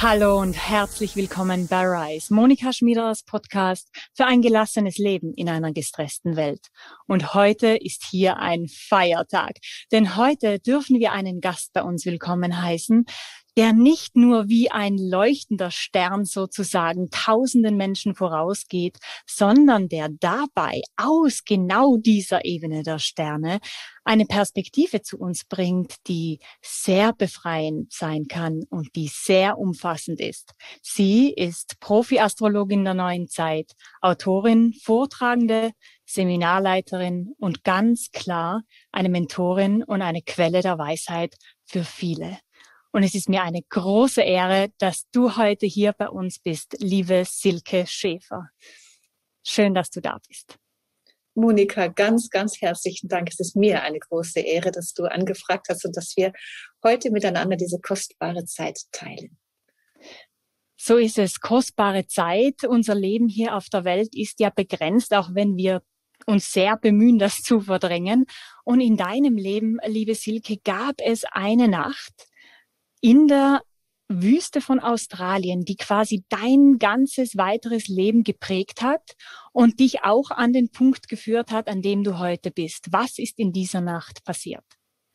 Hallo und herzlich willkommen bei Rise, Monika Schmiederers Podcast für ein gelassenes Leben in einer gestressten Welt. Und heute ist hier ein Feiertag, denn heute dürfen wir einen Gast bei uns willkommen heißen, der nicht nur wie ein leuchtender Stern sozusagen tausenden Menschen vorausgeht, sondern der dabei aus genau dieser Ebene der Sterne eine Perspektive zu uns bringt, die sehr befreiend sein kann und die sehr umfassend ist. Sie ist Profi-Astrologin der neuen Zeit, Autorin, Vortragende, Seminarleiterin und ganz klar eine Mentorin und eine Quelle der Weisheit für viele. Und es ist mir eine große Ehre, dass du heute hier bei uns bist, liebe Silke Schäfer. Schön, dass du da bist. Monika, ganz, ganz herzlichen Dank. Es ist mir eine große Ehre, dass du angefragt hast und dass wir heute miteinander diese kostbare Zeit teilen. So ist es, kostbare Zeit. Unser Leben hier auf der Welt ist ja begrenzt, auch wenn wir uns sehr bemühen, das zu verdrängen. Und in deinem Leben, liebe Silke, gab es eine Nacht in der Wüste von Australien, die quasi dein ganzes weiteres Leben geprägt hat und dich auch an den Punkt geführt hat, an dem du heute bist. Was ist in dieser Nacht passiert?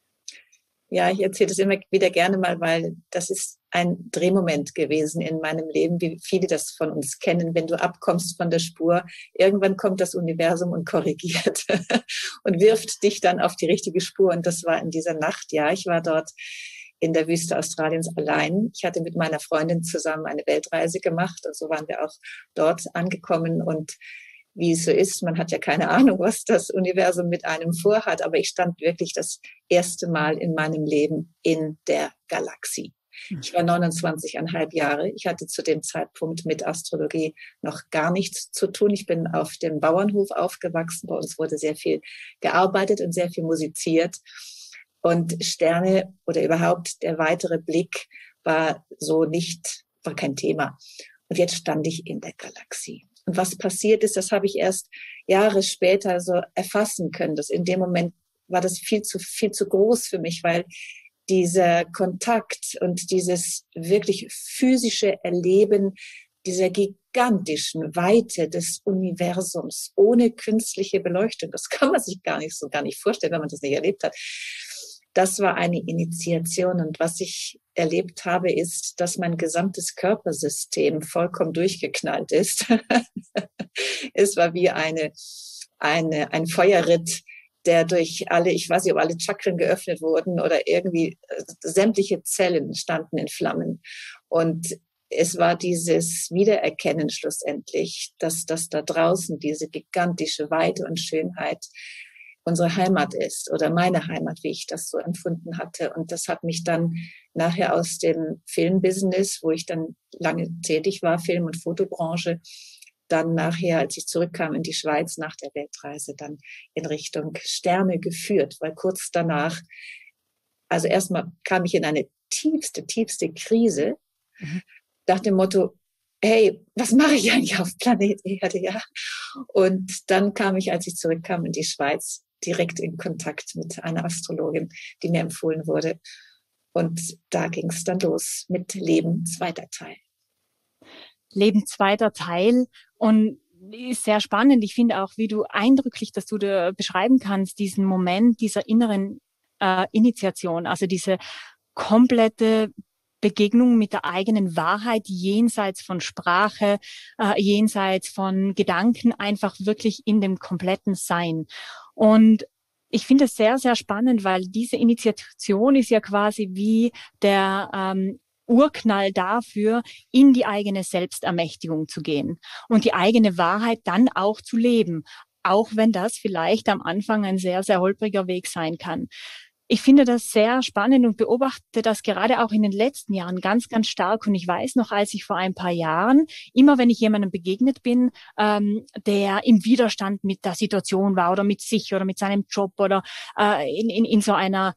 Ja, ich erzähle das immer wieder gerne mal, weil das ist ein Drehmoment gewesen in meinem Leben, wie viele das von uns kennen. Wenn du abkommst von der Spur, irgendwann kommt das Universum und korrigiert und wirft dich dann auf die richtige Spur. Und das war in dieser Nacht. Ja, ich war dort in der Wüste Australiens allein. Ich hatte mit meiner Freundin zusammen eine Weltreise gemacht und so waren wir auch dort angekommen. Und wie es so ist, man hat ja keine Ahnung, was das Universum mit einem vorhat, aber ich stand wirklich das erste Mal in meinem Leben in der Galaxie. Ich war 29,5 Jahre. Ich hatte zu dem Zeitpunkt mit Astrologie noch gar nichts zu tun. Ich bin auf dem Bauernhof aufgewachsen. Bei uns wurde sehr viel gearbeitet und sehr viel musiziert. Und Sterne oder überhaupt der weitere Blick war kein Thema. Und jetzt stand ich in der Galaxie. Und was passiert ist, das habe ich erst Jahre später so erfassen können. In dem Moment war das viel zu groß für mich, weil dieser Kontakt und dieses wirklich physische Erleben dieser gigantischen Weite des Universums ohne künstliche Beleuchtung, das kann man sich gar nicht vorstellen, wenn man das nicht erlebt hat. Das war eine Initiation. Und was ich erlebt habe, ist, dass mein gesamtes Körpersystem vollkommen durchgeknallt ist. Es war wie ein Feuerritt, der durch ich weiß nicht, ob alle Chakren geöffnet wurden oder irgendwie sämtliche Zellen standen in Flammen. Und es war dieses Wiedererkennen schlussendlich, dass das da draußen, diese gigantische Weite und Schönheit unsere Heimat ist oder meine Heimat, wie ich das so empfunden hatte. Und das hat mich dann nachher aus dem Filmbusiness, wo ich dann lange tätig war, Film- und Fotobranche, dann nachher, als ich zurückkam in die Schweiz nach der Weltreise, dann in Richtung Sterne geführt, weil kurz danach, also erstmal kam ich in eine tiefste Krise, nach dem Motto, hey, was mache ich eigentlich auf Planet Erde, ja? Und dann kam ich, als ich zurückkam in die Schweiz, direkt in Kontakt mit einer Astrologin, die mir empfohlen wurde. Und da ging es dann los mit Leben, zweiter Teil. Leben, zweiter Teil. Und ist sehr spannend. Ich finde auch, wie du eindrücklich, dass du da beschreiben kannst, diesen Moment dieser inneren Initiation, also diese komplette Begegnung mit der eigenen Wahrheit jenseits von Sprache, jenseits von Gedanken, einfach wirklich in dem kompletten Sein. Und ich finde es sehr, sehr spannend, weil diese Initiation ist ja quasi wie der Urknall dafür, in die eigene Selbstermächtigung zu gehen und die eigene Wahrheit dann auch zu leben, auch wenn das vielleicht am Anfang ein sehr, sehr holpriger Weg sein kann. Ich finde das sehr spannend und beobachte das gerade auch in den letzten Jahren ganz, ganz stark. Und ich weiß noch, als ich vor ein paar Jahren, immer wenn ich jemandem begegnet bin, der im Widerstand mit der Situation war oder mit sich oder mit seinem Job oder in so einer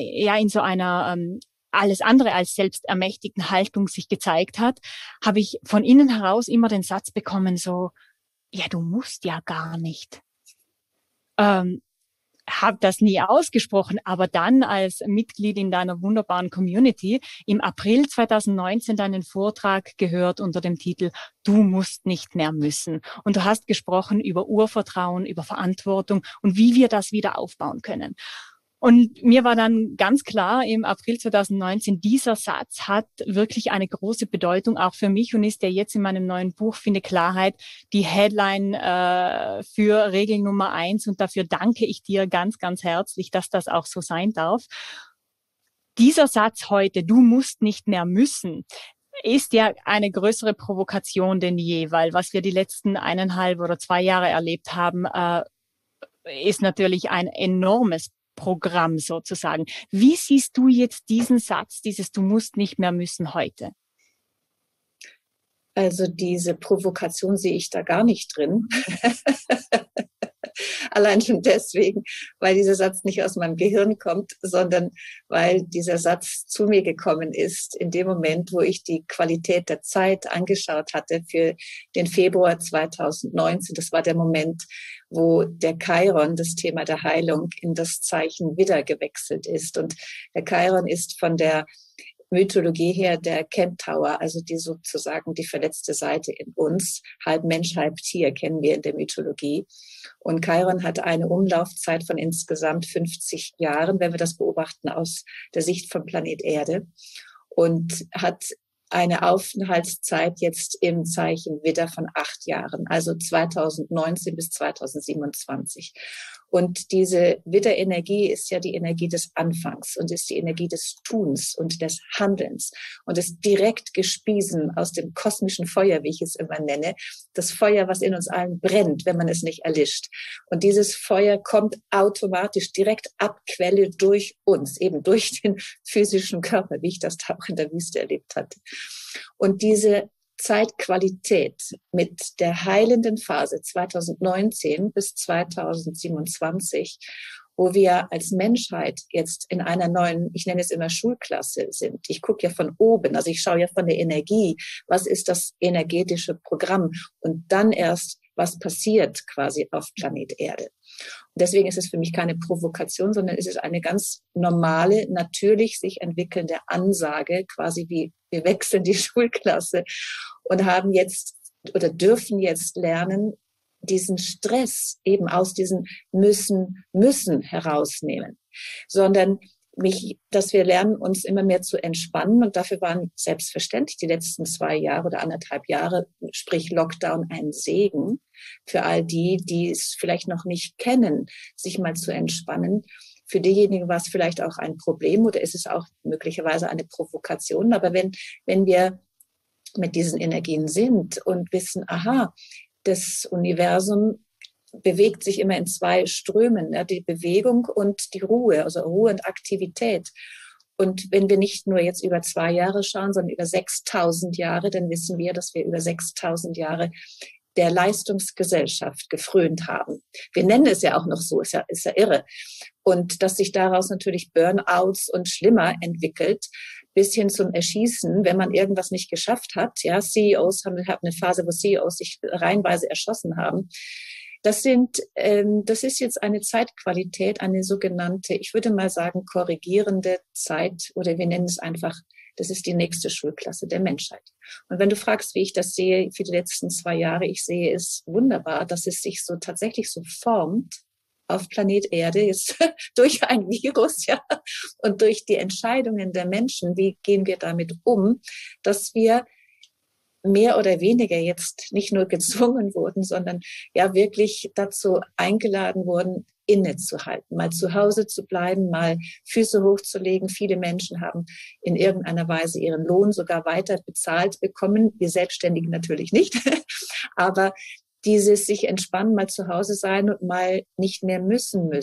alles andere als selbstermächtigten Haltung sich gezeigt hat, habe ich von innen heraus immer den Satz bekommen, so, ja, du musst ja gar nicht. habe das nie ausgesprochen, aber dann als Mitglied in deiner wunderbaren Community im April 2019 deinen Vortrag gehört unter dem Titel Du musst nicht mehr müssen. Und du hast gesprochen über Urvertrauen, über Verantwortung und wie wir das wieder aufbauen können. Und mir war dann ganz klar im April 2019, dieser Satz hat wirklich eine große Bedeutung auch für mich und ist ja jetzt in meinem neuen Buch Finde Klarheit die Headline für Regel Nummer 1. Und dafür danke ich dir ganz, ganz herzlich, dass das auch so sein darf. Dieser Satz heute, du musst nicht mehr müssen, ist ja eine größere Provokation denn je, weil was wir die letzten 1,5 oder 2 Jahre erlebt haben, ist natürlich ein enormes Programm sozusagen. Wie siehst du jetzt diesen Satz, dieses Du musst nicht mehr müssen heute? Also diese Provokation sehe ich da gar nicht drin. Allein schon deswegen, weil dieser Satz nicht aus meinem Gehirn kommt, sondern weil dieser Satz zu mir gekommen ist in dem Moment, wo ich die Qualität der Zeit angeschaut hatte für den Februar 2019. Das war der Moment, wo der Chiron, das Thema der Heilung, in das Zeichen Widder gewechselt ist. Und der Chiron ist von der Mythologie her der Kentaur, also die sozusagen die verletzte Seite in uns, halb Mensch, halb Tier, kennen wir in der Mythologie. Und Chiron hat eine Umlaufzeit von insgesamt 50 Jahren, wenn wir das beobachten aus der Sicht vom Planet Erde, und hat eine Aufenthaltszeit jetzt im Zeichen Widder von 8 Jahren, also 2019 bis 2027. Und diese Widderenergie ist ja die Energie des Anfangs und ist die Energie des Tuns und des Handelns und ist direkt gespiesen aus dem kosmischen Feuer, wie ich es immer nenne. Das Feuer, was in uns allen brennt, wenn man es nicht erlischt. Und dieses Feuer kommt automatisch direkt ab Quelle durch uns, eben durch den physischen Körper, wie ich das da auch in der Wüste erlebt hatte. Und diese Zeitqualität mit der heilenden Phase 2019 bis 2027, wo wir als Menschheit jetzt in einer neuen, ich nenne es immer Schulklasse sind. Ich gucke ja von oben, also ich schaue ja von der Energie, was ist das energetische Programm und dann erst, was passiert quasi auf Planet Erde. Und deswegen ist es für mich keine Provokation, sondern es ist eine ganz normale, natürlich sich entwickelnde Ansage, quasi wie wir wechseln die Schulklasse und haben jetzt oder dürfen jetzt lernen, diesen Stress eben aus diesem müssen herausnehmen, sondern dass wir lernen, uns immer mehr zu entspannen. Und dafür waren selbstverständlich die letzten 2 Jahre oder 1,5 Jahre, sprich Lockdown, ein Segen für all die, die es vielleicht noch nicht kennen, sich mal zu entspannen. Für diejenigen war es vielleicht auch ein Problem oder ist es auch möglicherweise eine Provokation. Aber wenn wir mit diesen Energien sind und wissen, aha, das Universum bewegt sich immer in 2 Strömen, ja, die Bewegung und die Ruhe, also Ruhe und Aktivität. Und wenn wir nicht nur jetzt über 2 Jahre schauen, sondern über 6.000 Jahre, dann wissen wir, dass wir über 6.000 Jahre der Leistungsgesellschaft gefrönt haben. Wir nennen es ja auch noch so, ist ja irre. Und dass sich daraus natürlich Burnouts und schlimmer entwickelt, bis hin zum Erschießen, wenn man irgendwas nicht geschafft hat. Ja, CEOs haben eine Phase, wo CEOs sich reihenweise erschossen haben. Das ist jetzt eine Zeitqualität, eine sogenannte, ich würde mal sagen, korrigierende Zeit, oder wir nennen es einfach, das ist die nächste Schulklasse der Menschheit. Und wenn du fragst, wie ich das sehe für die letzten 2 Jahre, ich sehe es wunderbar, dass es sich so tatsächlich so formt auf Planet Erde, jetzt durch ein Virus, ja, und durch die Entscheidungen der Menschen, wie gehen wir damit um, dass wir mehr oder weniger jetzt nicht nur gezwungen wurden, sondern ja wirklich dazu eingeladen wurden, innezuhalten, mal zu Hause zu bleiben, mal Füße hochzulegen. Viele Menschen haben in irgendeiner Weise ihren Lohn sogar weiter bezahlt bekommen, wir Selbstständigen natürlich nicht, aber dieses sich entspannen, mal zu Hause sein und mal nicht mehr müssen.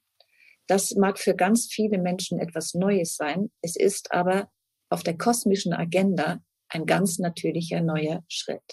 Das mag für ganz viele Menschen etwas Neues sein. Es ist aber auf der kosmischen Agenda ein ganz natürlicher neuer Schritt.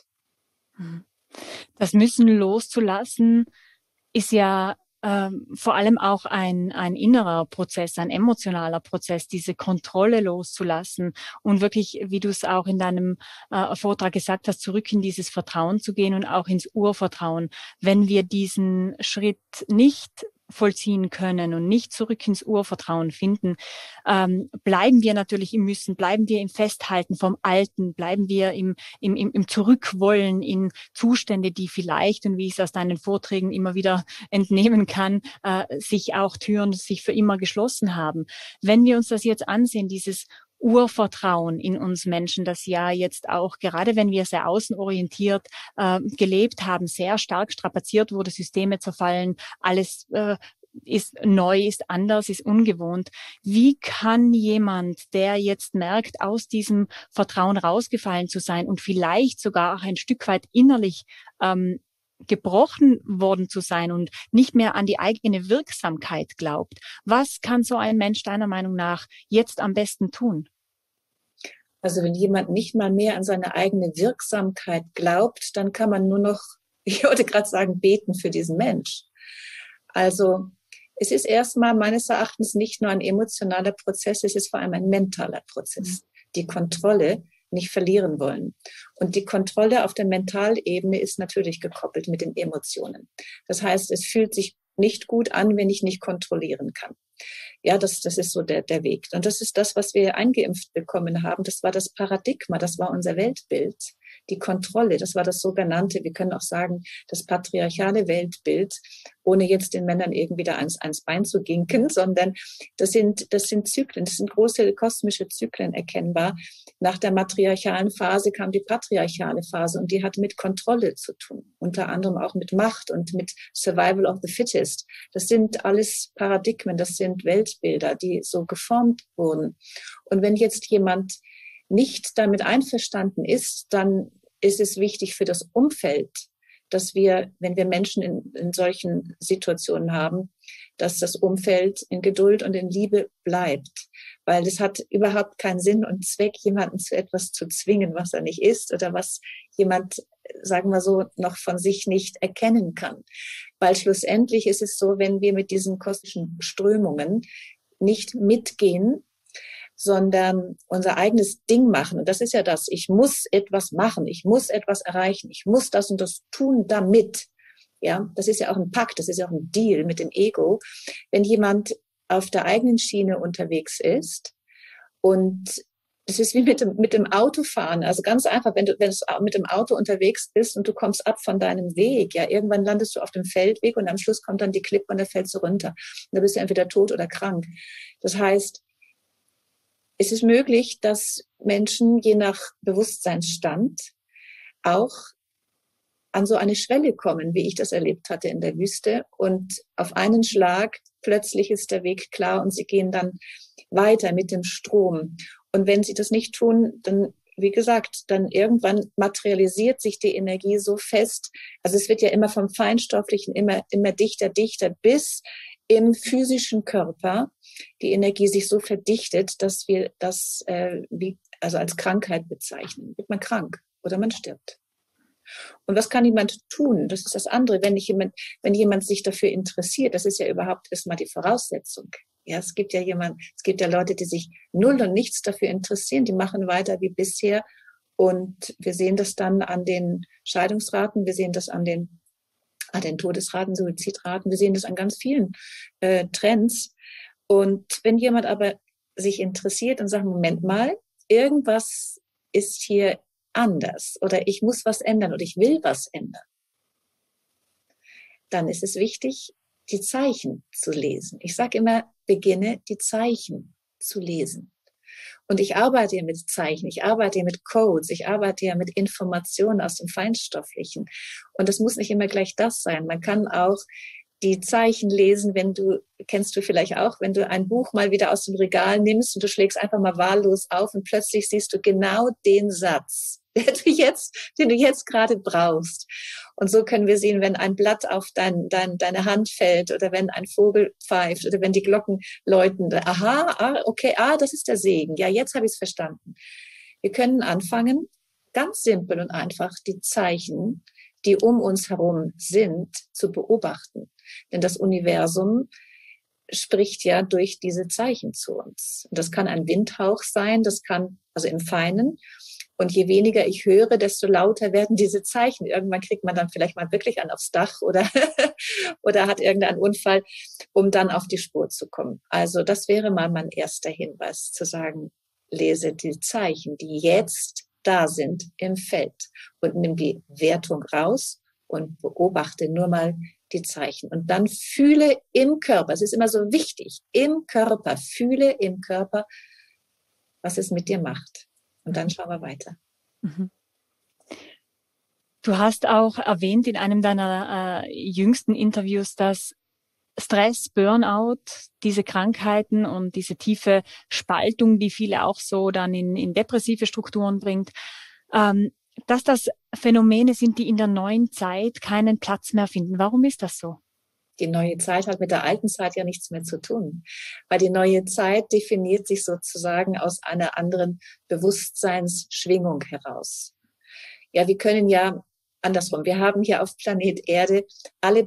Das Müssen loszulassen ist ja vor allem auch ein innerer Prozess, ein emotionaler Prozess, diese Kontrolle loszulassen und wirklich, wie du es auch in deinem Vortrag gesagt hast, zurück in dieses Vertrauen zu gehen und auch ins Urvertrauen. Wenn wir diesen Schritt nicht vollziehen können und nicht zurück ins Urvertrauen finden, bleiben wir natürlich im Müssen, bleiben wir im Festhalten vom Alten, bleiben wir im Zurückwollen in Zustände, die vielleicht, und wie ich es aus deinen Vorträgen immer wieder entnehmen kann, sich auch Türen sich für immer geschlossen haben. Wenn wir uns das jetzt ansehen, dieses Urvertrauen in uns Menschen, das ja jetzt auch, gerade wenn wir sehr außenorientiert gelebt haben, sehr stark strapaziert wurde, Systeme zerfallen, alles ist neu, ist anders, ist ungewohnt. Wie kann jemand, der jetzt merkt, aus diesem Vertrauen rausgefallen zu sein und vielleicht sogar auch ein Stück weit innerlich gebrochen worden zu sein und nicht mehr an die eigene Wirksamkeit glaubt. Was kann so ein Mensch deiner Meinung nach jetzt am besten tun? Also wenn jemand nicht mal mehr an seine eigene Wirksamkeit glaubt, dann kann man nur noch, ich wollte gerade sagen, beten für diesen Mensch. Also es ist erstmal meines Erachtens nicht nur ein emotionaler Prozess, es ist vor allem ein mentaler Prozess. Die Kontrolle nicht verlieren wollen. Und die Kontrolle auf der Mentalebene ist natürlich gekoppelt mit den Emotionen. Das heißt, es fühlt sich nicht gut an, wenn ich nicht kontrollieren kann. Ja, das ist so der Weg. Und das ist das, was wir eingeimpft bekommen haben. Das war das Paradigma, das war unser Weltbild. Die Kontrolle, das war das sogenannte, wir können auch sagen, das patriarchale Weltbild, ohne jetzt den Männern irgendwie da ans Bein zu ginken, sondern das sind Zyklen, das sind große kosmische Zyklen erkennbar. Nach der matriarchalen Phase kam die patriarchale Phase und die hat mit Kontrolle zu tun, unter anderem auch mit Macht und mit Survival of the Fittest. Das sind alles Paradigmen, das sind Weltbilder, die so geformt wurden. Und wenn jetzt jemand nicht damit einverstanden ist, dann ist es wichtig für das Umfeld, dass wir, wenn wir Menschen in solchen Situationen haben, dass das Umfeld in Geduld und in Liebe bleibt. Weil es hat überhaupt keinen Sinn und Zweck, jemanden zu etwas zu zwingen, was er nicht ist oder was jemand, sagen wir so, noch von sich nicht erkennen kann. Weil schlussendlich ist es so, wenn wir mit diesen kosmischen Strömungen nicht mitgehen, sondern unser eigenes Ding machen. Und das ist ja das, ich muss etwas machen, ich muss etwas erreichen, ich muss das und das tun damit. Ja, das ist ja auch ein Pakt, das ist ja auch ein Deal mit dem Ego. Wenn jemand auf der eigenen Schiene unterwegs ist und es ist wie mit dem Autofahren, also ganz einfach, wenn du mit dem Auto unterwegs bist und du kommst ab von deinem Weg, ja, irgendwann landest du auf dem Feldweg und am Schluss kommt dann die Klippe und da fällst du runter. Und da bist du entweder tot oder krank. Das heißt, es ist möglich, dass Menschen je nach Bewusstseinsstand auch an so eine Schwelle kommen, wie ich das erlebt hatte in der Wüste. Und auf einen Schlag plötzlich ist der Weg klar und sie gehen dann weiter mit dem Strom. Und wenn sie das nicht tun, dann, wie gesagt, dann irgendwann materialisiert sich die Energie so fest. Also es wird ja immer vom Feinstofflichen immer dichter, bis im physischen Körper die Energie sich so verdichtet, dass wir das also als Krankheit bezeichnen. Wird man krank oder man stirbt. Und was kann jemand tun? Das ist das andere. Wenn jemand sich dafür interessiert, das ist ja überhaupt erstmal die Voraussetzung. Ja, es gibt ja Leute, die sich null und nichts dafür interessieren, die machen weiter wie bisher. Und wir sehen das dann an den Scheidungsraten, wir sehen das an den Todesraten, Suizidraten, wir sehen das an ganz vielen Trends. Und wenn jemand aber sich interessiert und sagt, Moment mal, irgendwas ist hier anders oder ich muss was ändern oder ich will was ändern, dann ist es wichtig, die Zeichen zu lesen. Ich sage immer, beginne die Zeichen zu lesen. Und ich arbeite ja mit Zeichen, ich arbeite ja mit Codes, ich arbeite ja mit Informationen aus dem Feinstofflichen. Und das muss nicht immer gleich das sein. Man kann auch die Zeichen lesen, kennst du vielleicht auch, wenn du ein Buch mal wieder aus dem Regal nimmst und du schlägst einfach mal wahllos auf und plötzlich siehst du genau den Satz, den du jetzt gerade brauchst. Und so können wir sehen, wenn ein Blatt auf deine Hand fällt oder wenn ein Vogel pfeift oder wenn die Glocken läuten. Okay, das ist der Segen. Ja, jetzt habe ich es verstanden. Wir können anfangen, ganz simpel und einfach die Zeichen, die um uns herum sind, zu beobachten. Denn das Universum spricht ja durch diese Zeichen zu uns. Und das kann ein Windhauch sein, das kann, also im Feinen, Und je weniger ich höre, desto lauter werden diese Zeichen. Irgendwann kriegt man dann vielleicht mal wirklich einen aufs Dach oder, oder hat irgendeinen Unfall, um dann auf die Spur zu kommen. Also das wäre mal mein erster Hinweis, zu sagen, lese die Zeichen, die jetzt da sind im Feld und nimm die Wertung raus und beobachte nur mal die Zeichen. Und dann fühle im Körper, es ist immer so wichtig, im Körper, fühle im Körper, was es mit dir macht. Und dann schauen wir weiter. Mhm. Du hast auch erwähnt in einem deiner jüngsten Interviews, dass Stress, Burnout, diese Krankheiten und diese tiefe Spaltung, die viele auch so dann in depressive Strukturen bringt, dass das Phänomene sind, die in der neuen Zeit keinen Platz mehr finden. Warum ist das so? Die neue Zeit hat mit der alten Zeit ja nichts mehr zu tun, weil die neue Zeit definiert sich sozusagen aus einer anderen Bewusstseinsschwingung heraus. Ja, wir können ja andersrum. Wir haben hier auf Planet Erde alle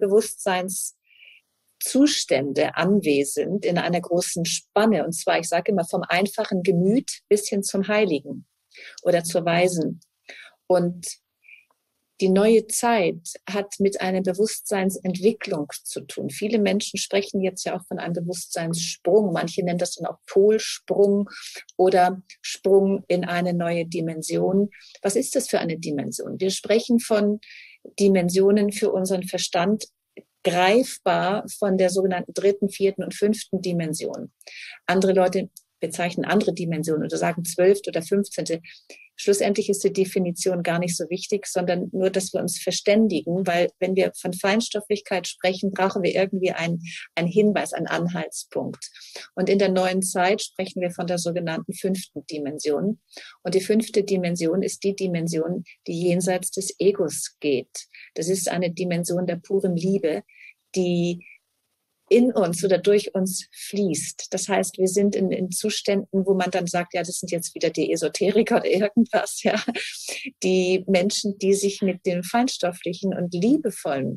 Bewusstseinszustände anwesend in einer großen Spanne. Und zwar, ich sage immer, vom einfachen Gemüt bis hin zum Heiligen oder zur Weisen. Und die neue Zeit hat mit einer Bewusstseinsentwicklung zu tun. Viele Menschen sprechen jetzt ja auch von einem Bewusstseinssprung. Manche nennen das dann auch Polsprung oder Sprung in eine neue Dimension. Was ist das für eine Dimension? Wir sprechen von Dimensionen für unseren Verstand, greifbar von der sogenannten 3., 4. und 5. Dimension. Andere Leute bezeichnen andere Dimensionen oder sagen 12. oder 15. Schlussendlich ist die Definition gar nicht so wichtig, sondern nur, dass wir uns verständigen, weil wenn wir von Feinstofflichkeit sprechen, brauchen wir irgendwie einen Hinweis, einen Anhaltspunkt. Und in der neuen Zeit sprechen wir von der sogenannten 5. Dimension. Und die 5. Dimension ist die Dimension, die jenseits des Egos geht. Das ist eine Dimension der puren Liebe, die in uns oder durch uns fließt. Das heißt, wir sind in Zuständen, wo man dann sagt, ja, das sind jetzt wieder die Esoteriker oder irgendwas, ja. Die Menschen, die sich mit dem feinstofflichen und liebevollen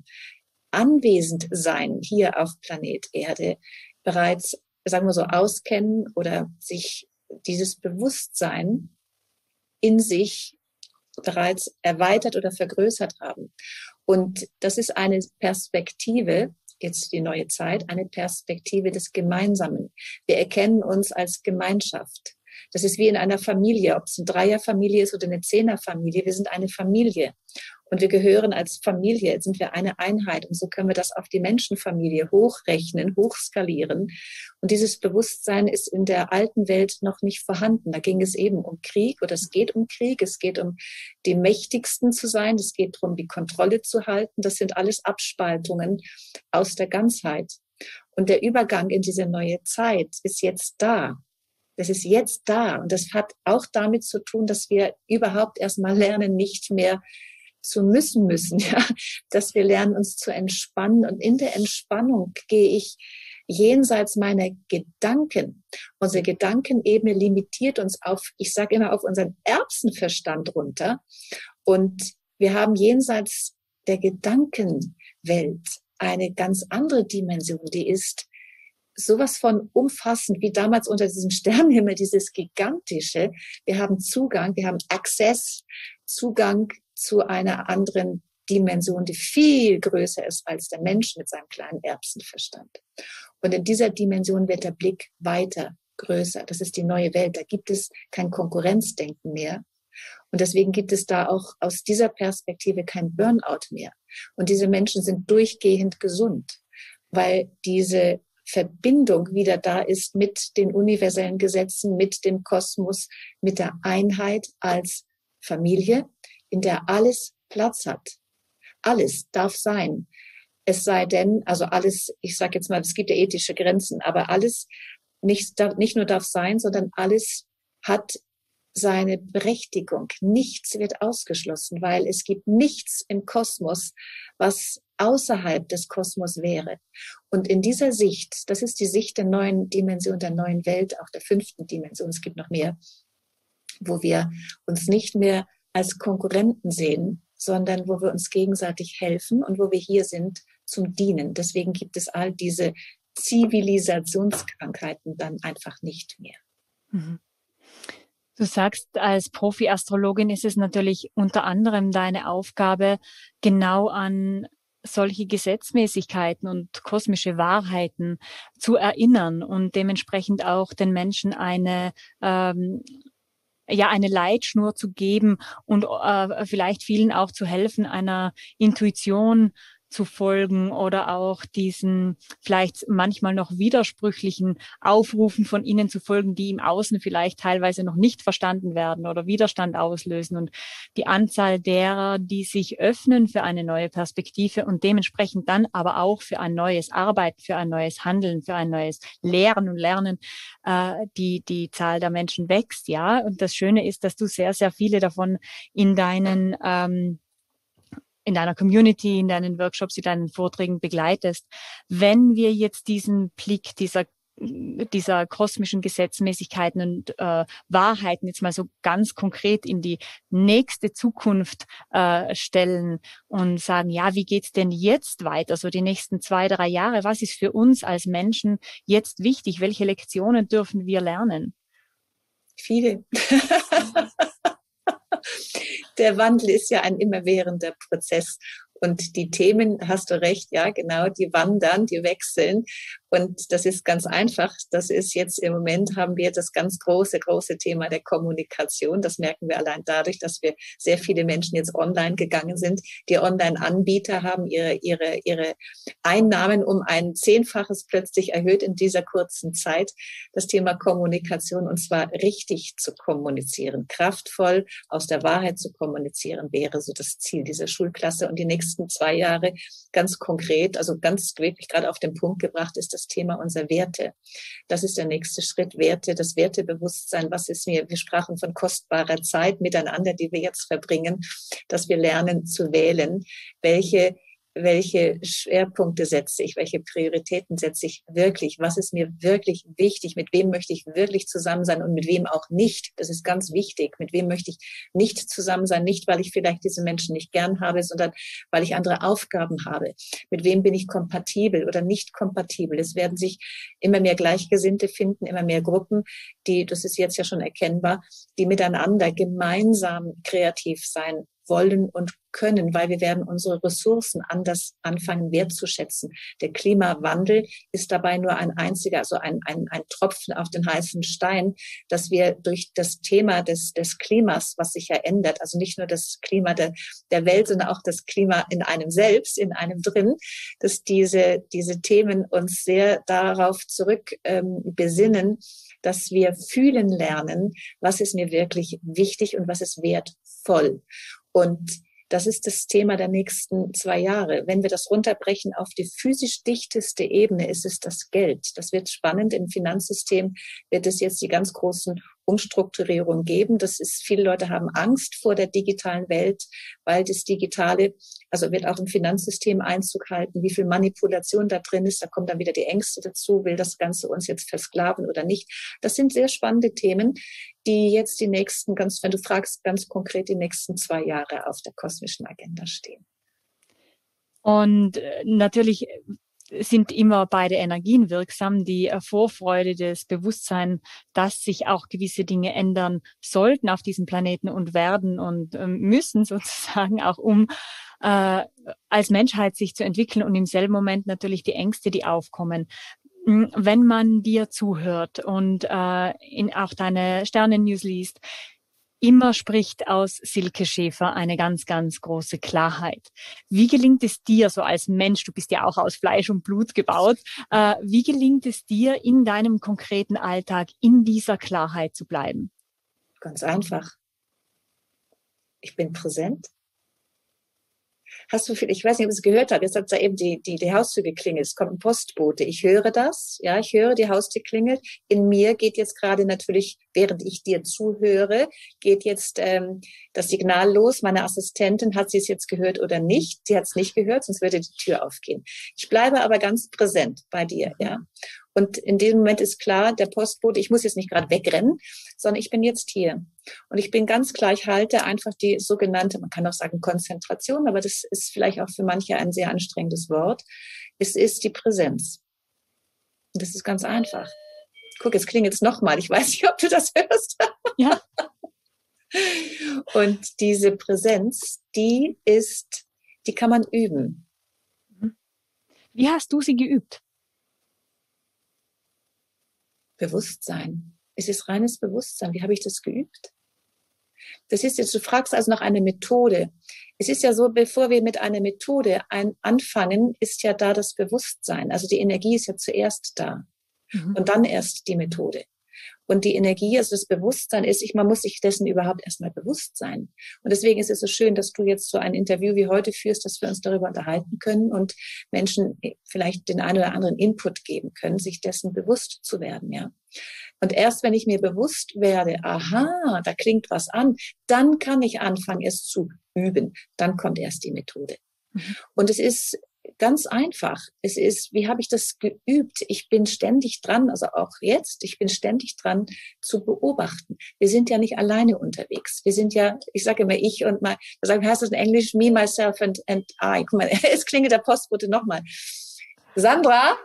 Anwesendsein hier auf Planet Erde bereits, sagen wir so, auskennen oder sich dieses Bewusstsein in sich bereits erweitert oder vergrößert haben. Und das ist eine Perspektive, jetzt die neue Zeit, eine Perspektive des Gemeinsamen. Wir erkennen uns als Gemeinschaft. Das ist wie in einer Familie, ob es eine Dreierfamilie ist oder eine Zehnerfamilie. Wir sind eine Familie und wir gehören als Familie, jetzt sind wir eine Einheit und so können wir das auf die Menschenfamilie hochrechnen, hochskalieren. Und dieses Bewusstsein ist in der alten Welt noch nicht vorhanden. Da ging es eben um Krieg oder es geht um Krieg, es geht um die Mächtigsten zu sein, es geht darum, die Kontrolle zu halten. Das sind alles Abspaltungen aus der Ganzheit. Und der Übergang in diese neue Zeit ist jetzt da. Das ist jetzt da und das hat auch damit zu tun, dass wir überhaupt erstmal lernen, nicht mehr zu müssen, ja, dass wir lernen, uns zu entspannen und in der Entspannung gehe ich jenseits meiner Gedanken. Unsere Gedankenebene limitiert uns auf, ich sage immer, auf unseren Erbsenverstand runter und wir haben jenseits der Gedankenwelt eine ganz andere Dimension, die ist sowas von umfassend wie damals unter diesem Sternenhimmel, dieses gigantische. Wir haben Zugang, wir haben Access, Zugang zu einer anderen Dimension, die viel größer ist als der Mensch mit seinem kleinen Erbsenverstand. Und in dieser Dimension wird der Blick weiter, größer. Das ist die neue Welt. Da gibt es kein Konkurrenzdenken mehr. Und deswegen gibt es da auch aus dieser Perspektive kein Burnout mehr. Und diese Menschen sind durchgehend gesund, weil diese Verbindung wieder da ist mit den universellen Gesetzen, mit dem Kosmos, mit der Einheit als Familie, in der alles Platz hat. Alles darf sein. Es sei denn, also alles, ich sage jetzt mal, es gibt ja ethische Grenzen, aber alles nicht nur darf sein, sondern alles hat seine Berechtigung. Nichts wird ausgeschlossen, weil es gibt nichts im Kosmos, was außerhalb des Kosmos wäre. Und in dieser Sicht, das ist die Sicht der neuen Dimension, der neuen Welt, auch der 5. Dimension, es gibt noch mehr, wo wir uns nicht mehr als Konkurrenten sehen, sondern wo wir uns gegenseitig helfen und wo wir hier sind zum Dienen. Deswegen gibt es all diese Zivilisationskrankheiten dann einfach nicht mehr. Mhm. Du sagst, als Profi-Astrologin ist es natürlich unter anderem deine Aufgabe, genau an solche Gesetzmäßigkeiten und kosmische Wahrheiten zu erinnern und dementsprechend auch den Menschen ähm, eine Leitschnur zu geben und vielleicht vielen auch zu helfen, einer Intuition zu folgen oder auch diesen vielleicht manchmal noch widersprüchlichen Aufrufen von innen zu folgen, die im Außen vielleicht teilweise noch nicht verstanden werden oder Widerstand auslösen. Und die Anzahl derer, die sich öffnen für eine neue Perspektive und dementsprechend dann aber auch für ein neues Arbeiten, für ein neues Handeln, für ein neues Lehren und Lernen, die Zahl der Menschen wächst, ja. Und das Schöne ist, dass du sehr, sehr viele davon in in deiner Community, in deinen Workshops, in deinen Vorträgen begleitest. Wenn wir jetzt diesen Blick dieser kosmischen Gesetzmäßigkeiten und Wahrheiten jetzt mal so ganz konkret in die nächste Zukunft stellen und sagen, ja, wie geht's denn jetzt weiter, so die nächsten 2, 3 Jahre? Was ist für uns als Menschen jetzt wichtig? Welche Lektionen dürfen wir lernen? Viele. Der Wandel ist ja ein immerwährender Prozess. Und die Themen, hast du recht, ja, genau, die wandern, die wechseln. Und das ist ganz einfach. Das ist jetzt im Moment haben wir das ganz große Thema der Kommunikation. Das merken wir allein dadurch, dass wir sehr viele Menschen jetzt online gegangen sind. Die Online-Anbieter haben ihre Einnahmen um ein Zehnfaches plötzlich erhöht in dieser kurzen Zeit. Das Thema Kommunikation, und zwar richtig zu kommunizieren, kraftvoll aus der Wahrheit zu kommunizieren, wäre so das Ziel dieser Schulklasse. Und die nächsten 2 Jahre ganz konkret, also ganz wirklich gerade auf den Punkt gebracht, ist das Thema unserer Werte. Das ist der nächste Schritt, Werte, das Wertebewusstsein. Was ist mir? Wir sprachen von kostbarer Zeit miteinander, die wir jetzt verbringen, dass wir lernen zu wählen, welche Schwerpunkte setze ich, welche Prioritäten setze ich wirklich, was ist mir wirklich wichtig, mit wem möchte ich wirklich zusammen sein und mit wem auch nicht. Das ist ganz wichtig. Mit wem möchte ich nicht zusammen sein, nicht weil ich vielleicht diese Menschen nicht gern habe, sondern weil ich andere Aufgaben habe. Mit wem bin ich kompatibel oder nicht kompatibel? Es werden sich immer mehr Gleichgesinnte finden, immer mehr Gruppen, das ist jetzt ja schon erkennbar, die miteinander gemeinsam kreativ sein wollen und können, weil wir werden unsere Ressourcen anders anfangen wertzuschätzen. Der Klimawandel ist dabei nur ein einziger, also ein Tropfen auf den heißen Stein, dass wir durch das Thema des Klimas, was sich ja ändert, also nicht nur das Klima der Welt, sondern auch das Klima in einem selbst, in einem drin, dass diese Themen uns sehr darauf zurück besinnen, dass wir fühlen lernen, was ist mir wirklich wichtig und was ist wertvoll. Und das ist das Thema der nächsten 2 Jahre. Wenn wir das runterbrechen auf die physisch dichteste Ebene, ist es das Geld. Das wird spannend. Im Finanzsystem wird es jetzt die ganz großen Umstrukturierungen geben. Viele Leute haben Angst vor der digitalen Welt, weil das Digitale, also wird auch im Finanzsystem Einzug halten, wie viel Manipulation da drin ist. Da kommen dann wieder die Ängste dazu. Will das Ganze uns jetzt versklaven oder nicht? Das sind sehr spannende Themen, die jetzt wenn du fragst, ganz konkret die nächsten 2 Jahre auf der kosmischen Agenda stehen. Und natürlich sind immer beide Energien wirksam. Die Vorfreude, das Bewusstsein, dass sich auch gewisse Dinge ändern sollten auf diesem Planeten und werden und müssen sozusagen auch als Menschheit sich zu entwickeln und im selben Moment natürlich die Ängste, die aufkommen. Wenn man dir zuhört und auch deine Sternen-News liest, immer spricht aus Silke Schäfer eine ganz, ganz große Klarheit. Wie gelingt es dir so als Mensch, du bist ja auch aus Fleisch und Blut gebaut, wie gelingt es dir in deinem konkreten Alltag in dieser Klarheit zu bleiben? Ganz einfach. Ich bin präsent. Ich weiß nicht, ob du es gehört hast, jetzt hat da eben die Haustür geklingelt, es kommt ein Postbote. Ich höre das, ja, ich höre, die Haustür klingelt. In mir geht jetzt gerade natürlich, während ich dir zuhöre, geht jetzt das Signal los. Meine Assistentin, hat sie es jetzt gehört oder nicht? Sie hat es nicht gehört, sonst würde die Tür aufgehen. Ich bleibe aber ganz präsent bei dir, ja. Und in diesem Moment ist klar, der Postbote, ich muss jetzt nicht gerade wegrennen, sondern ich bin jetzt hier. Und ich bin ganz klar, ich halte einfach die sogenannte, man kann auch sagen Konzentration, aber das ist vielleicht auch für manche ein sehr anstrengendes Wort. Es ist die Präsenz. Und das ist ganz einfach. Guck, jetzt klingelt es nochmal. Ich weiß nicht, ob du das hörst. Ja. Und diese Präsenz, die kann man üben. Wie hast du sie geübt? Bewusstsein. Es ist reines Bewusstsein. Wie habe ich das geübt? Das ist jetzt, du fragst also nach einer Methode. Es ist ja so, bevor wir mit einer Methode anfangen, ist ja da das Bewusstsein. Also die Energie ist ja zuerst da und dann erst die Methode. Und die Energie, also das Bewusstsein ist, man muss sich dessen überhaupt erstmal bewusst sein. Und deswegen ist es so schön, dass du jetzt so ein Interview wie heute führst, dass wir uns darüber unterhalten können und Menschen vielleicht den einen oder anderen Input geben können, sich dessen bewusst zu werden, ja. Und erst wenn ich mir bewusst werde, aha, da klingt was an, dann kann ich anfangen, es zu üben. Dann kommt erst die Methode. Und es ist ganz einfach. Es ist, wie habe ich das geübt? Ich bin ständig dran, also auch jetzt, ich bin ständig dran zu beobachten. Wir sind ja nicht alleine unterwegs. Wir sind ja, ich sage immer ich und mal, heißt das in Englisch, me, myself and I. Guck mal, es klingelt der Postbote nochmal. Sandra?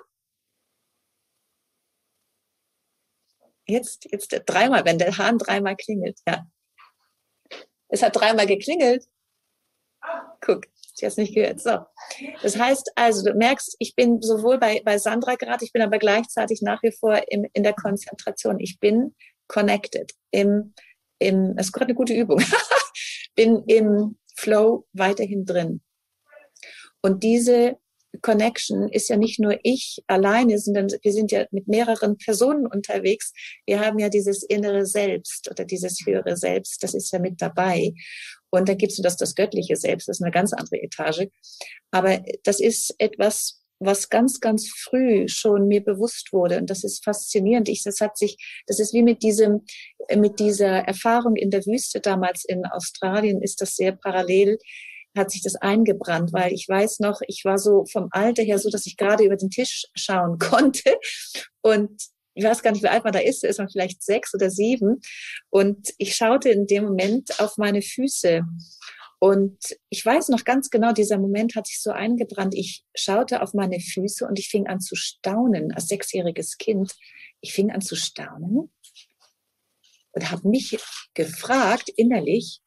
Jetzt dreimal, wenn der Hahn dreimal klingelt, ja. Es hat dreimal geklingelt. Guck, ich habe es nicht gehört. So. Das heißt also, du merkst, ich bin sowohl bei Sandra gerade, ich bin aber gleichzeitig nach wie vor in der Konzentration. Ich bin connected. Das ist gerade eine gute Übung. Bin im Flow weiterhin drin. Und diese Connection ist ja nicht nur ich alleine, sondern wir sind ja mit mehreren Personen unterwegs. Wir haben ja dieses innere Selbst oder dieses höhere Selbst, das ist ja mit dabei. Und dann gibt es das göttliche Selbst, das ist eine ganz andere Etage. Aber das ist etwas, was ganz, ganz früh schon mir bewusst wurde. Und das ist faszinierend. Das ist wie mit dieser Erfahrung in der Wüste damals in Australien, ist das sehr parallel, hat sich das eingebrannt, weil ich weiß noch, ich war so vom Alter her so, dass ich gerade über den Tisch schauen konnte und ich weiß gar nicht, wie alt man da ist man vielleicht 6 oder 7 und ich schaute in dem Moment auf meine Füße und ich weiß noch ganz genau, dieser Moment hat sich so eingebrannt, ich schaute auf meine Füße und ich fing an zu staunen, als 6-jähriges Kind, ich fing an zu staunen und habe mich gefragt, innerlich,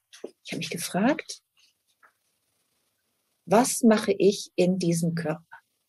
was mache ich in diesem Körper?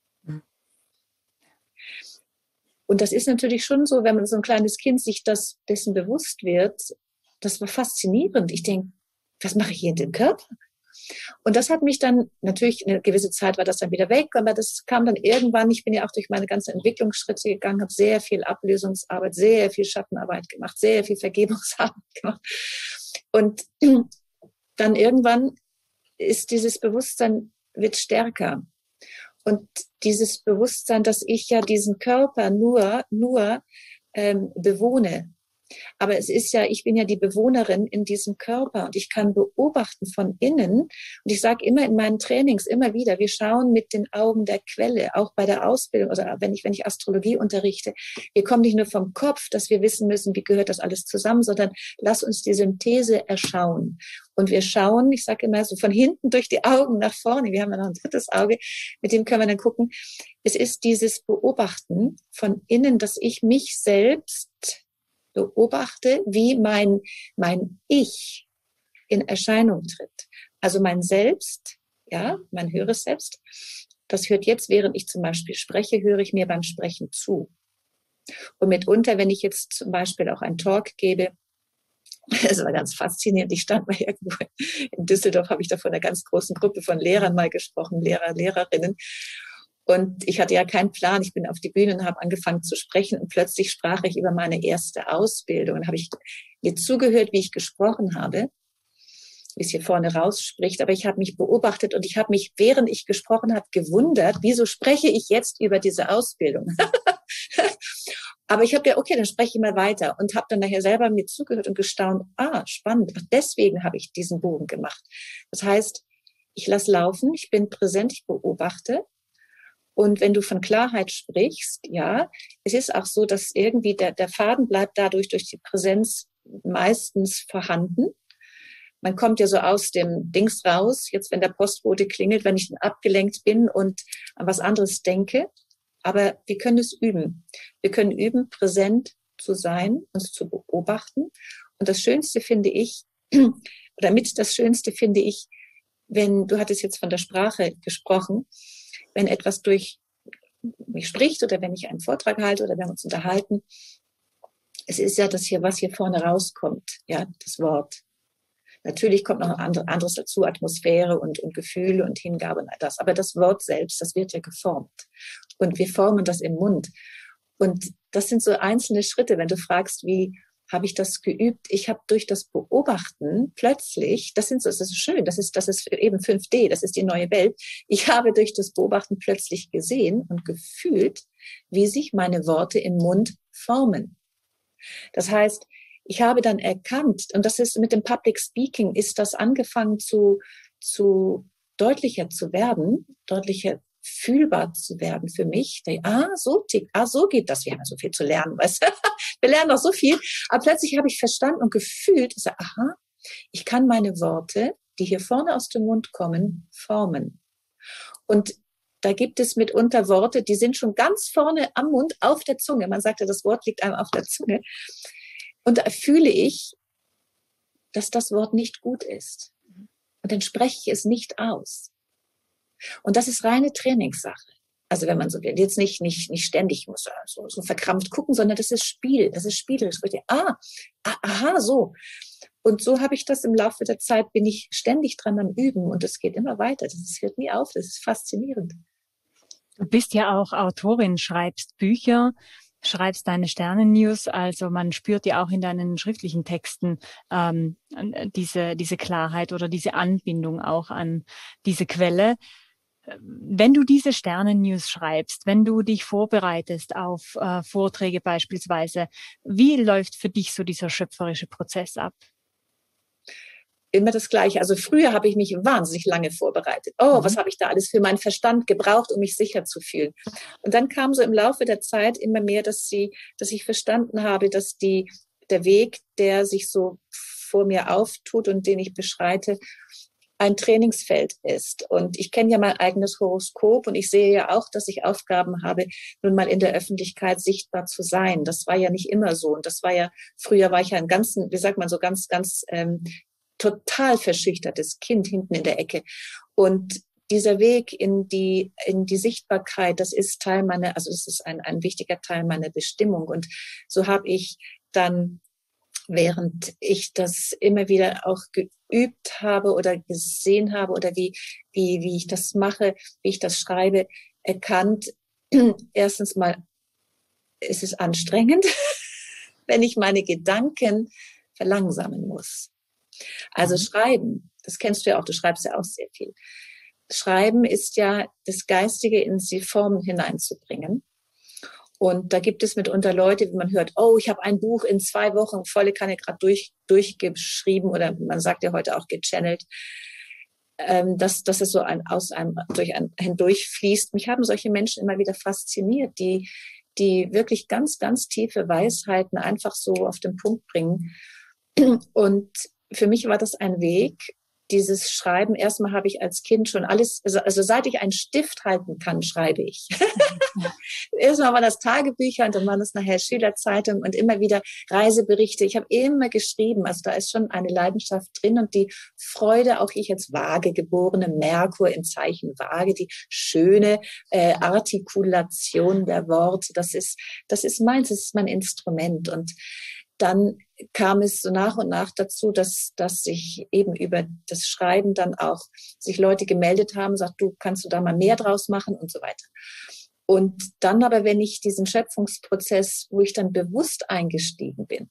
Und das ist natürlich schon so, wenn man so ein kleines Kind sich dessen bewusst wird, das war faszinierend. Ich denke, was mache ich hier in dem Körper? Und das hat mich dann, natürlich eine gewisse Zeit war das dann wieder weg, aber das kam dann irgendwann, ich bin ja auch durch meine ganzen Entwicklungsschritte gegangen, habe sehr viel Ablösungsarbeit, sehr viel Schattenarbeit gemacht, sehr viel Vergebungsarbeit gemacht. Und dann irgendwann ist dieses Bewusstsein wird stärker. Und dieses Bewusstsein, dass ich ja diesen Körper nur bewohne. Aber es ist ja, ich bin ja die Bewohnerin in diesem Körper und ich kann beobachten von innen. Und ich sage immer in meinen Trainings immer wieder, wir schauen mit den Augen der Quelle, auch bei der Ausbildung oder wenn ich Astrologie unterrichte. Wir kommen nicht nur vom Kopf, dass wir wissen müssen, wie gehört das alles zusammen, sondern lass uns die Synthese erschauen. Und wir schauen, ich sage immer so von hinten durch die Augen nach vorne. Wir haben ja noch ein drittes Auge, mit dem können wir dann gucken. Es ist dieses Beobachten von innen, dass ich mich selbst beobachte, wie mein Ich in Erscheinung tritt. Also mein Selbst, ja, mein höheres Selbst, das hört jetzt, während ich zum Beispiel spreche, höre ich mir beim Sprechen zu. Und mitunter, wenn ich jetzt zum Beispiel auch einen Talk gebe, das war ganz faszinierend. Ich stand mal irgendwo in Düsseldorf, habe ich da vor einer ganz großen Gruppe von Lehrern mal gesprochen, Lehrerinnen. Und ich hatte ja keinen Plan. Ich bin auf die Bühne und habe angefangen zu sprechen und plötzlich sprach ich über meine erste Ausbildung. Und habe ich mir zugehört, wie ich gesprochen habe, wie es hier vorne rausspricht. Aber ich habe mich beobachtet und ich habe mich, während ich gesprochen habe, gewundert, wieso spreche ich jetzt über diese Ausbildung? Aber ich habe ja, okay, dann spreche ich mal weiter und habe dann nachher selber mir zugehört und gestaunt, spannend. Ach, deswegen habe ich diesen Bogen gemacht. Das heißt, ich lasse laufen, ich bin präsent, ich beobachte. Und wenn du von Klarheit sprichst, ja, es ist auch so, dass irgendwie der Faden bleibt dadurch durch die Präsenz meistens vorhanden. Man kommt ja so aus dem Dings raus, jetzt wenn der Postbote klingelt, wenn ich dann abgelenkt bin und an was anderes denke. Aber wir können es üben. Wir können üben, präsent zu sein, uns zu beobachten. Und das Schönste finde ich, oder mit das Schönste finde ich, wenn, du hattest jetzt von der Sprache gesprochen, wenn etwas durch mich spricht oder wenn ich einen Vortrag halte oder wenn wir uns unterhalten, es ist ja das hier, was hier vorne rauskommt, ja, das Wort. Natürlich kommt noch ein anderes dazu, Atmosphäre und Gefühle und Hingabe und all das. Aber das Wort selbst, das wird ja geformt. Und wir formen das im Mund. Und das sind so einzelne Schritte, wenn du fragst, wie habe ich das geübt? Ich habe durch das Beobachten plötzlich, das ist schön, das ist eben 5D, das ist die neue Welt. Ich habe durch das Beobachten plötzlich gesehen und gefühlt, wie sich meine Worte im Mund formen. Das heißt, ich habe dann erkannt, und das ist mit dem Public Speaking, ist das angefangen zu deutlicher zu werden, deutlicher fühlbar zu werden für mich. So geht das. Wir haben ja so viel zu lernen, weißt du? Wir lernen noch so viel. Aber plötzlich habe ich verstanden und gefühlt, ich kann meine Worte, die hier vorne aus dem Mund kommen, formen. Und da gibt es mitunter Worte, die sind schon ganz vorne am Mund, auf der Zunge. Man sagt ja, das Wort liegt einem auf der Zunge. Und da fühle ich, dass das Wort nicht gut ist. Und dann spreche ich es nicht aus. Und das ist reine Trainingssache. Also wenn man so will, jetzt nicht ständig muss so verkrampft gucken, sondern das ist Spiel, das ist spielerisch. So. Und so habe ich das im Laufe der Zeit, bin ich ständig dran am Üben und es geht immer weiter. Das hört nie auf, das ist faszinierend. Du bist ja auch Autorin, schreibst Bücher, schreibst deine Sternen-News, also man spürt ja auch in deinen schriftlichen Texten diese Klarheit oder diese Anbindung auch an diese Quelle. Wenn du diese Sternen-News schreibst, wenn du dich vorbereitest auf Vorträge beispielsweise, wie läuft für dich so dieser schöpferische Prozess ab? Immer das Gleiche. Also früher habe ich mich wahnsinnig lange vorbereitet. Was habe ich da alles für meinen Verstand gebraucht, um mich sicher zu fühlen? Und dann kam so im Laufe der Zeit immer mehr, dass ich verstanden habe, dass der Weg, der sich so vor mir auftut und den ich beschreite, ein Trainingsfeld ist. Und ich kenne ja mein eigenes Horoskop und ich sehe ja auch, dass ich Aufgaben habe, nun mal in der Öffentlichkeit sichtbar zu sein. Das war ja nicht immer so. Und früher war ich ja ganz total verschüchtertes Kind hinten in der Ecke. Und dieser Weg in die Sichtbarkeit, das ist das ist ein wichtiger Teil meiner Bestimmung. Und so habe ich dann, während ich das immer wieder auch geübt habe oder gesehen habe oder wie ich das mache, wie ich das schreibe, erkannt, erstens mal, es ist anstrengend, wenn ich meine Gedanken verlangsamen muss. Also Schreiben, das kennst du ja auch, du schreibst ja auch sehr viel. Schreiben ist ja das Geistige in die Formen hineinzubringen. Und da gibt es mitunter Leute, wie man hört, ich habe ein Buch in 2 Wochen, volle Kanne gerade durchgeschrieben oder man sagt ja heute auch gechannelt, dass es so durch ein hindurchfließt. Mich haben solche Menschen immer wieder fasziniert, die wirklich ganz, ganz tiefe Weisheiten einfach so auf den Punkt bringen. Und für mich war das ein Weg, dieses Schreiben. Erstmal habe ich als Kind schon alles, also seit ich einen Stift halten kann, schreibe ich. Erstmal waren das Tagebücher und dann waren das nachher Schülerzeitung und immer wieder Reiseberichte. Ich habe immer geschrieben, also da ist schon eine Leidenschaft drin und die Freude, auch ich als Waage geborene Merkur im Zeichen Waage, die schöne Artikulation der Worte, das ist meins, das ist mein Instrument. Und dann kam es so nach und nach dazu, dass sich eben über das Schreiben dann auch sich Leute gemeldet haben, sagt, kannst du da mal mehr draus machen und so weiter. Und dann aber, wenn ich diesen Schöpfungsprozess, wo ich dann bewusst eingestiegen bin,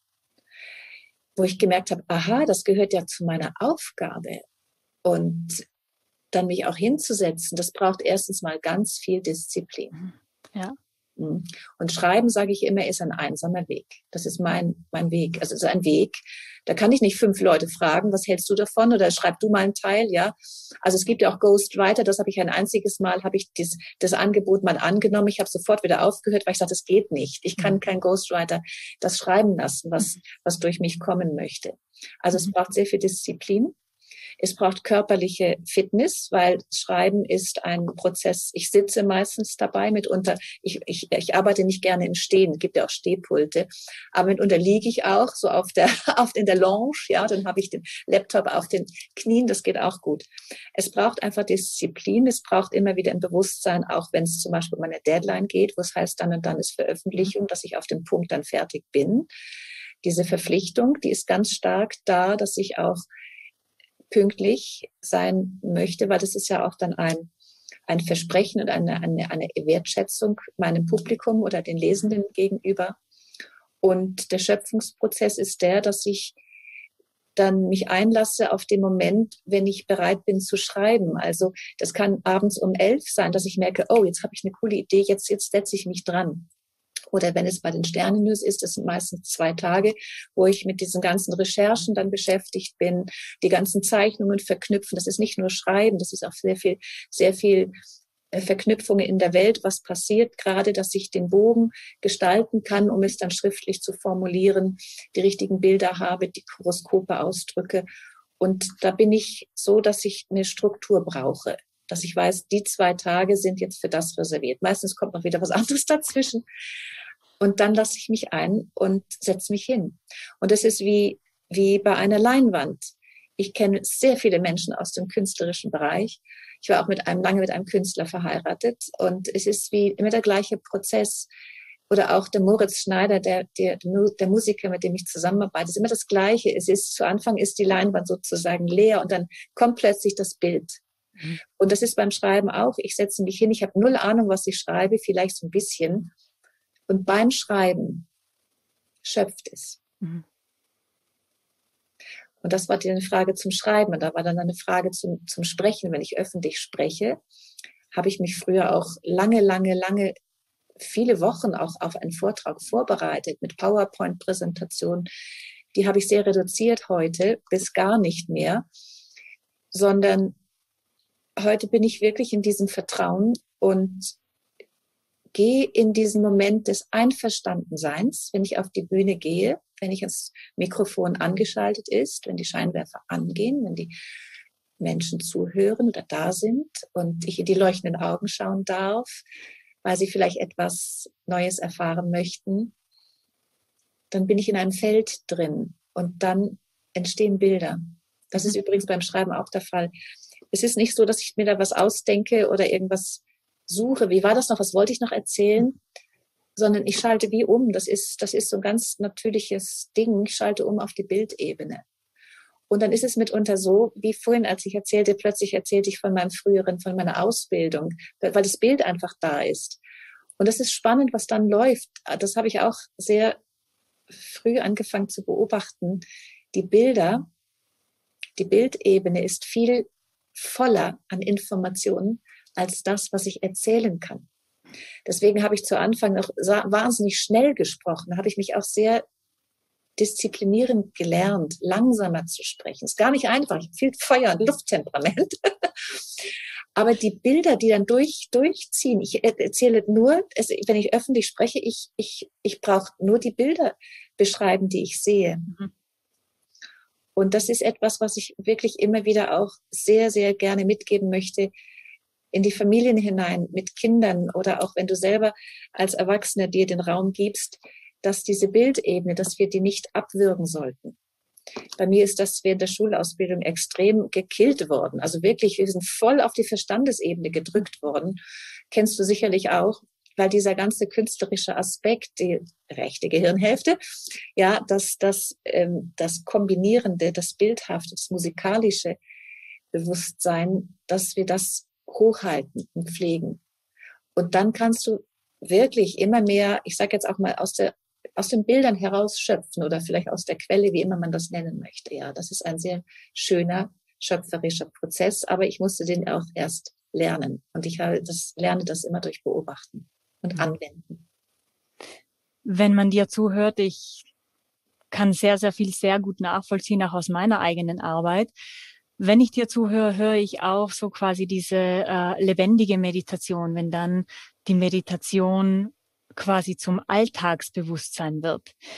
wo ich gemerkt habe, das gehört ja zu meiner Aufgabe und dann mich auch hinzusetzen, das braucht erstens mal ganz viel Disziplin. Ja. Und Schreiben, sage ich immer, ist ein einsamer Weg. Das ist mein Weg. Also es ist ein Weg. Da kann ich nicht 5 Leute fragen, was hältst du davon? Oder schreib du mal einen Teil, ja. Also es gibt ja auch Ghostwriter. Das habe ich ein einziges Mal, habe ich das Angebot mal angenommen. Ich habe sofort wieder aufgehört, weil ich sagte, das geht nicht. Ich kann kein Ghostwriter das schreiben lassen, was durch mich kommen möchte. Also es braucht sehr viel Disziplin. Es braucht körperliche Fitness, weil Schreiben ist ein Prozess. Ich sitze meistens dabei mitunter. Ich arbeite nicht gerne im Stehen. Es gibt ja auch Stehpulte. Aber mitunter liege ich auch so in der Lounge. Ja, dann habe ich den Laptop auf den Knien. Das geht auch gut. Es braucht einfach Disziplin. Es braucht immer wieder ein Bewusstsein, auch wenn es zum Beispiel um eine Deadline geht, wo es heißt, dann und dann ist Veröffentlichung, dass ich auf dem Punkt dann fertig bin. Diese Verpflichtung, die ist ganz stark da, dass ich auch pünktlich sein möchte, weil das ist ja auch dann ein Versprechen und eine Wertschätzung meinem Publikum oder den Lesenden gegenüber. Und der Schöpfungsprozess ist der, dass ich dann mich einlasse auf den Moment, wenn ich bereit bin zu schreiben. Also das kann abends um 11 sein, dass ich merke, oh, jetzt habe ich eine coole Idee, jetzt setze ich mich dran. Oder wenn es bei den Sternennews ist, das sind meistens 2 Tage, wo ich mit diesen ganzen Recherchen dann beschäftigt bin, die ganzen Zeichnungen verknüpfen. Das ist nicht nur Schreiben, das ist auch sehr viel Verknüpfungen in der Welt, was passiert gerade, dass ich den Bogen gestalten kann, um es dann schriftlich zu formulieren, die richtigen Bilder habe, die Horoskope ausdrücke. Und da bin ich so, dass ich eine Struktur brauche, dass ich weiß, die 2 Tage sind jetzt für das reserviert. Meistens kommt noch wieder was anderes dazwischen. Und dann lasse ich mich ein und setze mich hin. Und das ist wie bei einer Leinwand. Ich kenne sehr viele Menschen aus dem künstlerischen Bereich. Ich war auch lange mit einem Künstler verheiratet. Und es ist wie immer der gleiche Prozess. Oder auch der Moritz Schneider, der Musiker, mit dem ich zusammenarbeite, ist immer das Gleiche. Zu Anfang ist die Leinwand sozusagen leer und dann kommt plötzlich das Bild. Und das ist beim Schreiben auch. Ich setze mich hin, ich habe 0 Ahnung, was ich schreibe, vielleicht so ein bisschen. Und beim Schreiben schöpft es. Mhm. Und das war die Frage zum Schreiben. Und da war dann eine Frage zum Sprechen. Wenn ich öffentlich spreche, habe ich mich früher auch lange, viele Wochen auch auf einen Vortrag vorbereitet mit PowerPoint-Präsentationen. Die habe ich sehr reduziert heute, bis gar nicht mehr. Sondern heute bin ich wirklich in diesem Vertrauen und gehe in diesen Moment des Einverstandenseins, wenn ich auf die Bühne gehe, wenn das Mikrofon angeschaltet ist, wenn die Scheinwerfer angehen, wenn die Menschen zuhören oder da sind und ich in die leuchtenden Augen schauen darf, weil sie vielleicht etwas Neues erfahren möchten, dann bin ich in einem Feld drin und dann entstehen Bilder. Das ist übrigens beim Schreiben auch der Fall. Es ist nicht so, dass ich mir da was ausdenke oder irgendwas suche. Wie war das noch? Was wollte ich noch erzählen? Sondern ich schalte wie um. Das ist so ein ganz natürliches Ding. Ich schalte um auf die Bildebene. Und dann ist es mitunter so, wie vorhin, als ich plötzlich erzählte ich von meiner Ausbildung, weil das Bild einfach da ist. Und das ist spannend, was dann läuft. Das habe ich auch sehr früh angefangen zu beobachten. Die Bildebene ist viel voller an Informationen als das, was ich erzählen kann. Deswegen habe ich zu Anfang noch wahnsinnig schnell gesprochen. Da habe ich mich auch sehr disziplinierend gelernt, langsamer zu sprechen. Ist gar nicht einfach. Ich habe viel Feuer- und Lufttemperament. Aber die Bilder, die dann durchziehen, ich erzähle nur, wenn ich öffentlich spreche, ich brauche nur die Bilder beschreiben, die ich sehe. Mhm. Und das ist etwas, was ich wirklich immer wieder auch sehr, sehr gerne mitgeben möchte, in die Familien hinein, mit Kindern oder auch wenn du selber als Erwachsener dir den Raum gibst, dass diese Bildebene, dass wir die nicht abwürgen sollten. Bei mir ist das während der Schulausbildung extrem gekillt worden. Also wirklich, wir sind voll auf die Verstandesebene gedrückt worden. Kennst du sicherlich auch, weil dieser ganze künstlerische Aspekt, die rechte Gehirnhälfte, ja, das Kombinierende, das Bildhafte, das musikalische Bewusstsein, dass wir das hochhalten und pflegen. Und dann kannst du wirklich immer mehr, ich sage jetzt auch mal, aus den Bildern herausschöpfen oder vielleicht aus der Quelle, wie immer man das nennen möchte. Ja, das ist ein sehr schöner, schöpferischer Prozess, aber ich musste den auch erst lernen. Und ich lerne das immer durch Beobachten und Anwenden. Wenn man dir zuhört, ich kann sehr, sehr viel sehr gut nachvollziehen, auch aus meiner eigenen Arbeit. Wenn ich dir zuhöre, höre ich auch so quasi diese lebendige Meditation, wenn dann die Meditation quasi zum Alltagsbewusstsein wird.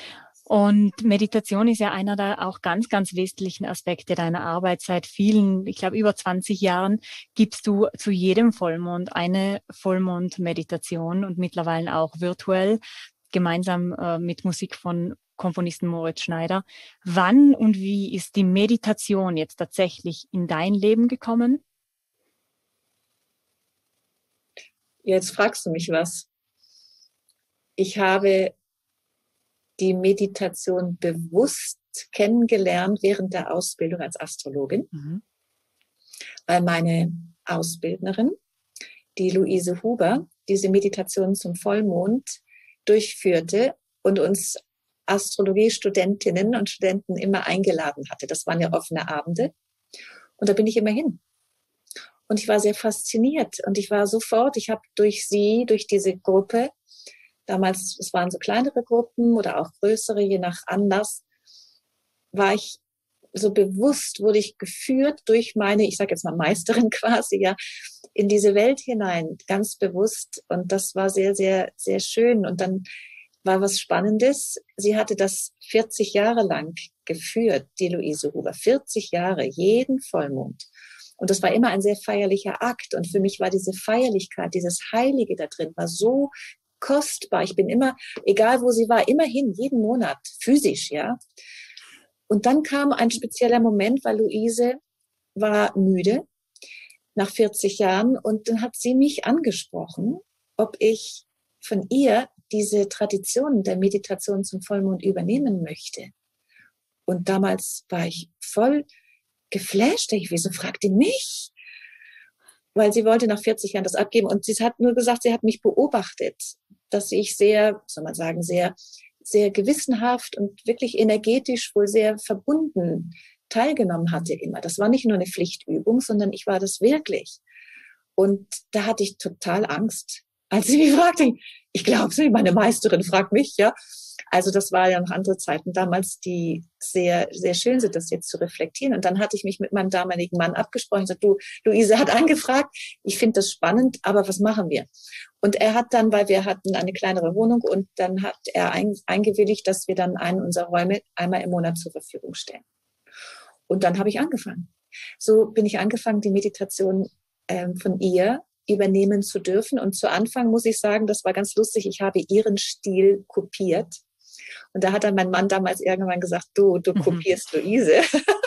Und Meditation ist ja einer der auch ganz, ganz wesentlichen Aspekte deiner Arbeit. Seit vielen, ich glaube über 20 Jahren, gibst du zu jedem Vollmond eine Vollmond-Meditation und mittlerweile auch virtuell, gemeinsam mit Musik von Komponisten Moritz Schneider. Wann und wie ist die Meditation jetzt tatsächlich in dein Leben gekommen? Jetzt fragst du mich was. Ich habe die Meditation bewusst kennengelernt während der Ausbildung als Astrologin, weil meine Ausbildnerin, die Luise Huber, diese Meditation zum Vollmond durchführte und uns Astrologie-Studentinnen und Studenten immer eingeladen hatte. Das waren ja offene Abende. Und da bin ich immer hin. Und ich war sehr fasziniert. Und ich war sofort, ich habe durch sie, durch diese Gruppe, damals, es waren so kleinere Gruppen oder auch größere, je nach Anlass, war ich so bewusst, wurde ich geführt durch meine, ich sage jetzt mal Meisterin quasi, ja, in diese Welt hinein, ganz bewusst. Und das war sehr, sehr, sehr schön. Und dann war was Spannendes. Sie hatte das 40 Jahre lang geführt, die Luise Huber. 40 Jahre, jeden Vollmond. Und das war immer ein sehr feierlicher Akt. Und für mich war diese Feierlichkeit, dieses Heilige da drin, war so kostbar. Ich bin immer, egal wo sie war, immerhin, jeden Monat, physisch, ja. Und dann kam ein spezieller Moment, weil Luise war müde nach 40 Jahren und dann hat sie mich angesprochen, ob ich von ihr diese Tradition der Meditation zum Vollmond übernehmen möchte. Und damals war ich voll geflasht. Wieso fragt die mich? Weil sie wollte nach 40 Jahren das abgeben und sie hat nur gesagt, sie hat mich beobachtet, dass ich sehr, soll man sagen, sehr, sehr gewissenhaft und wirklich energetisch wohl sehr verbunden teilgenommen hatte immer. Das war nicht nur eine Pflichtübung, sondern ich war das wirklich. Und da hatte ich total Angst, als sie mich fragte. Ich glaube, meine Meisterin fragt mich, ja. Also das war ja noch andere Zeiten damals, die sehr, sehr schön sind, das jetzt zu reflektieren. Und dann hatte ich mich mit meinem damaligen Mann abgesprochen und gesagt, du, Luise hat angefragt, ich finde das spannend, aber was machen wir? Und er hat dann, weil wir hatten eine kleinere Wohnung und dann hat er eingewilligt, dass wir dann einen unserer Räume einmal im Monat zur Verfügung stellen. Und dann habe ich angefangen. So bin ich angefangen, die Meditation von ihr übernehmen zu dürfen. Und zu Anfang muss ich sagen, das war ganz lustig, ich habe ihren Stil kopiert. Und da hat dann mein Mann damals irgendwann gesagt, du kopierst Luise.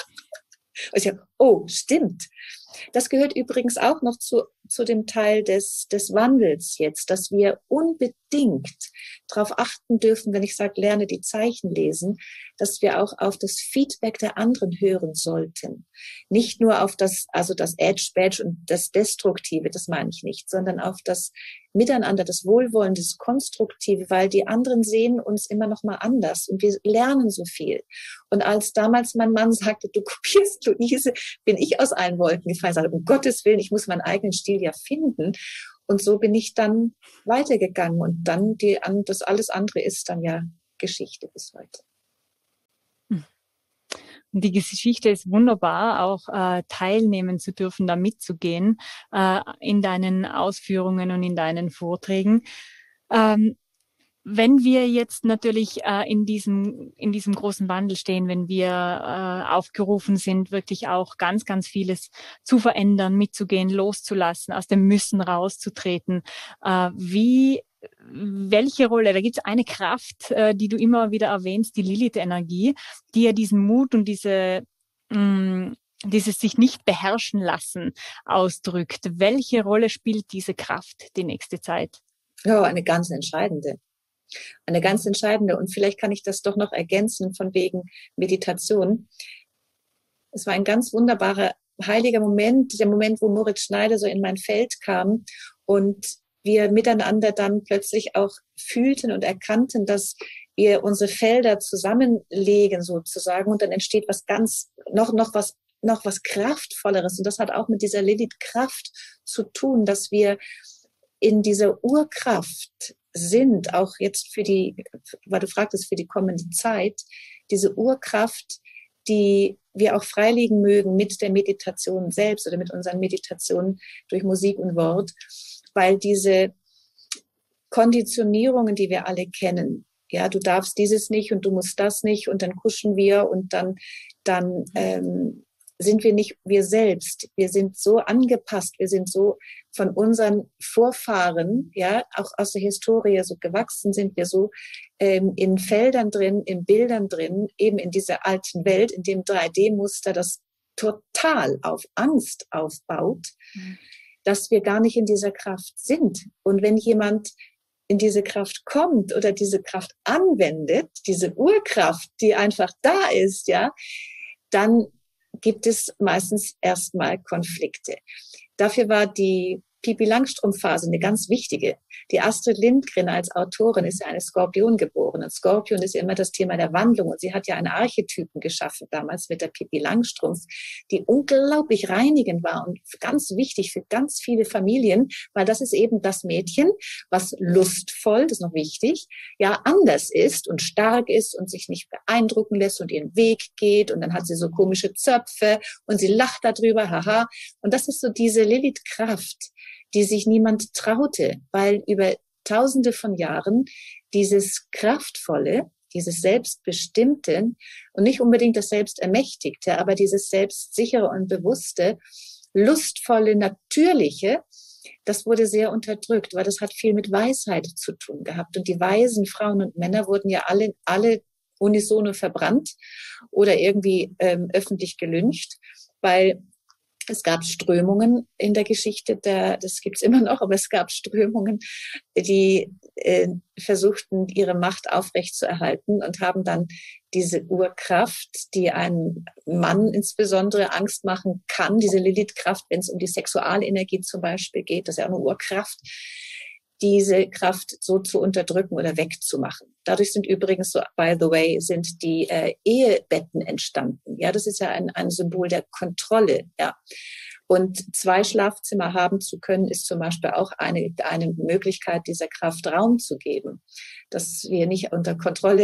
Und ich habe, oh, stimmt. Das gehört übrigens auch noch zu dem Teil des Wandels jetzt, dass wir unbedingt darauf achten dürfen, wenn ich sage, lerne die Zeichen lesen, dass wir auch auf das Feedback der anderen hören sollten. Nicht nur auf das Edge, Badge und das Destruktive, das meine ich nicht, sondern auf das Miteinander, das Wohlwollende, das Konstruktive, weil die anderen sehen uns immer noch mal anders und wir lernen so viel. Und als damals mein Mann sagte, du kopierst Luise, bin ich aus allen Wolken gefallen, sagte, um Gottes Willen, ich muss meinen eigenen Stil ja finden. Und so bin ich dann weitergegangen und dann das alles andere ist dann ja Geschichte bis heute. Und die Geschichte ist wunderbar, auch teilnehmen zu dürfen, da mitzugehen in deinen Ausführungen und in deinen Vorträgen. Wenn wir jetzt natürlich in diesem großen Wandel stehen, wenn wir aufgerufen sind, wirklich auch ganz, ganz vieles zu verändern, mitzugehen, loszulassen, aus dem Müssen rauszutreten, welche Rolle, da gibt es eine Kraft, die du immer wieder erwähnst, die Lilith-Energie, die ja diesen Mut und dieses sich nicht beherrschen lassen ausdrückt. Welche Rolle spielt diese Kraft die nächste Zeit? Ja, eine ganz entscheidende. Eine ganz entscheidende. Und vielleicht kann ich das doch noch ergänzen von wegen Meditation. Es war ein ganz wunderbarer, heiliger Moment, der Moment, wo Moritz Schneider so in mein Feld kam und wir miteinander dann plötzlich auch fühlten und erkannten, dass wir unsere Felder zusammenlegen sozusagen und dann entsteht was ganz, noch was Kraftvolleres. Und das hat auch mit dieser Lilith-Kraft zu tun, dass wir in dieser Urkraft sind, auch jetzt weil du fragtest, für die kommende Zeit, diese Urkraft, die wir auch freilegen mögen mit der Meditation selbst oder mit unseren Meditationen durch Musik und Wort, weil diese Konditionierungen, die wir alle kennen, Ja, du darfst dieses nicht und du musst das nicht und dann kuschen wir und dann sind wir nicht wir selbst. Wir sind so angepasst, wir sind so von unseren Vorfahren, ja, auch aus der Historie so gewachsen sind wir so in Feldern drin, in Bildern drin, eben in dieser alten Welt, in dem 3D-Muster, das total auf Angst aufbaut, dass wir gar nicht in dieser Kraft sind. Und wenn jemand in diese Kraft kommt oder diese Kraft anwendet, diese Urkraft, die einfach da ist, ja, dann gibt es meistens erstmal Konflikte. Dafür war die Pippi Langstrumpf-Phase eine ganz wichtige. Die Astrid Lindgren als Autorin ist ja eine Skorpion geboren. Und Skorpion ist ja immer das Thema der Wandlung. Und sie hat ja einen Archetypen geschaffen damals mit der Pippi Langstrumpf, die unglaublich reinigend war und ganz wichtig für ganz viele Familien, weil das ist eben das Mädchen, was lustvoll, das ist noch wichtig, ja, anders ist und stark ist und sich nicht beeindrucken lässt und ihren Weg geht. Und dann hat sie so komische Zöpfe und sie lacht darüber, haha. Und das ist so diese Lilith-Kraft, die sich niemand traute, weil über Tausende von Jahren dieses Kraftvolle, dieses Selbstbestimmte und nicht unbedingt das Selbstermächtigte, aber dieses Selbstsichere und Bewusste, lustvolle, natürliche, das wurde sehr unterdrückt, weil das hat viel mit Weisheit zu tun gehabt. Und die weisen Frauen und Männer wurden ja alle unisono verbrannt oder irgendwie öffentlich gelyncht, weil es gab Strömungen in der Geschichte, das gibt's immer noch, aber es gab Strömungen, die versuchten, ihre Macht aufrechtzuerhalten und haben dann diese Urkraft, die einem Mann insbesondere Angst machen kann, diese Lilith-Kraft, wenn es um die Sexualenergie zum Beispiel geht, das ist ja auch eine Urkraft, diese Kraft so zu unterdrücken oder wegzumachen. Dadurch sind übrigens, so by the way, sind die Ehebetten entstanden. Ja, das ist ja ein Symbol der Kontrolle. Ja. Und 2 Schlafzimmer haben zu können, ist zum Beispiel auch eine Möglichkeit, dieser Kraft Raum zu geben, dass wir nicht unter Kontrolle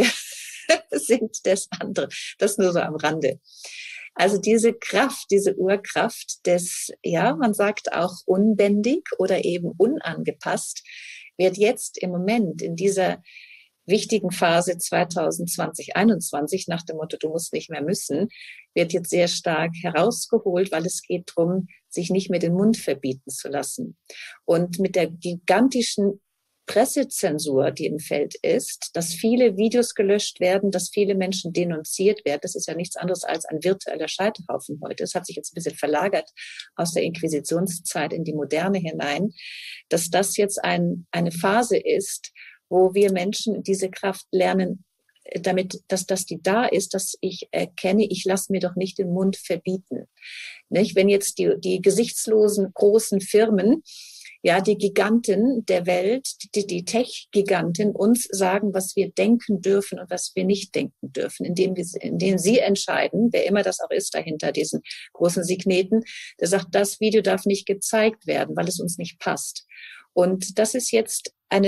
sind des anderen. Das nur so am Rande. Also diese Kraft, diese Urkraft des, ja, man sagt auch unbändig oder eben unangepasst, wird jetzt im Moment in dieser wichtigen Phase 2020, 2021 nach dem Motto, du musst nicht mehr müssen, wird jetzt sehr stark herausgeholt, weil es geht darum, sich nicht mehr den Mund verbieten zu lassen. Und mit der gigantischen Pressezensur, die im Feld ist, dass viele Videos gelöscht werden, dass viele Menschen denunziert werden. Das ist ja nichts anderes als ein virtueller Scheiterhaufen heute. Es hat sich jetzt ein bisschen verlagert aus der Inquisitionszeit in die Moderne hinein, dass das jetzt eine Phase ist, wo wir Menschen diese Kraft lernen, damit, dass die da ist, dass ich erkenne, ich lasse mir doch nicht den Mund verbieten. Nicht? Wenn jetzt die gesichtslosen großen Firmen, ja, die Giganten der Welt, die Tech-Giganten uns sagen, was wir denken dürfen und was wir nicht denken dürfen, indem sie entscheiden, wer immer das auch ist dahinter diesen großen Signeten, der sagt, das Video darf nicht gezeigt werden, weil es uns nicht passt. Und jetzt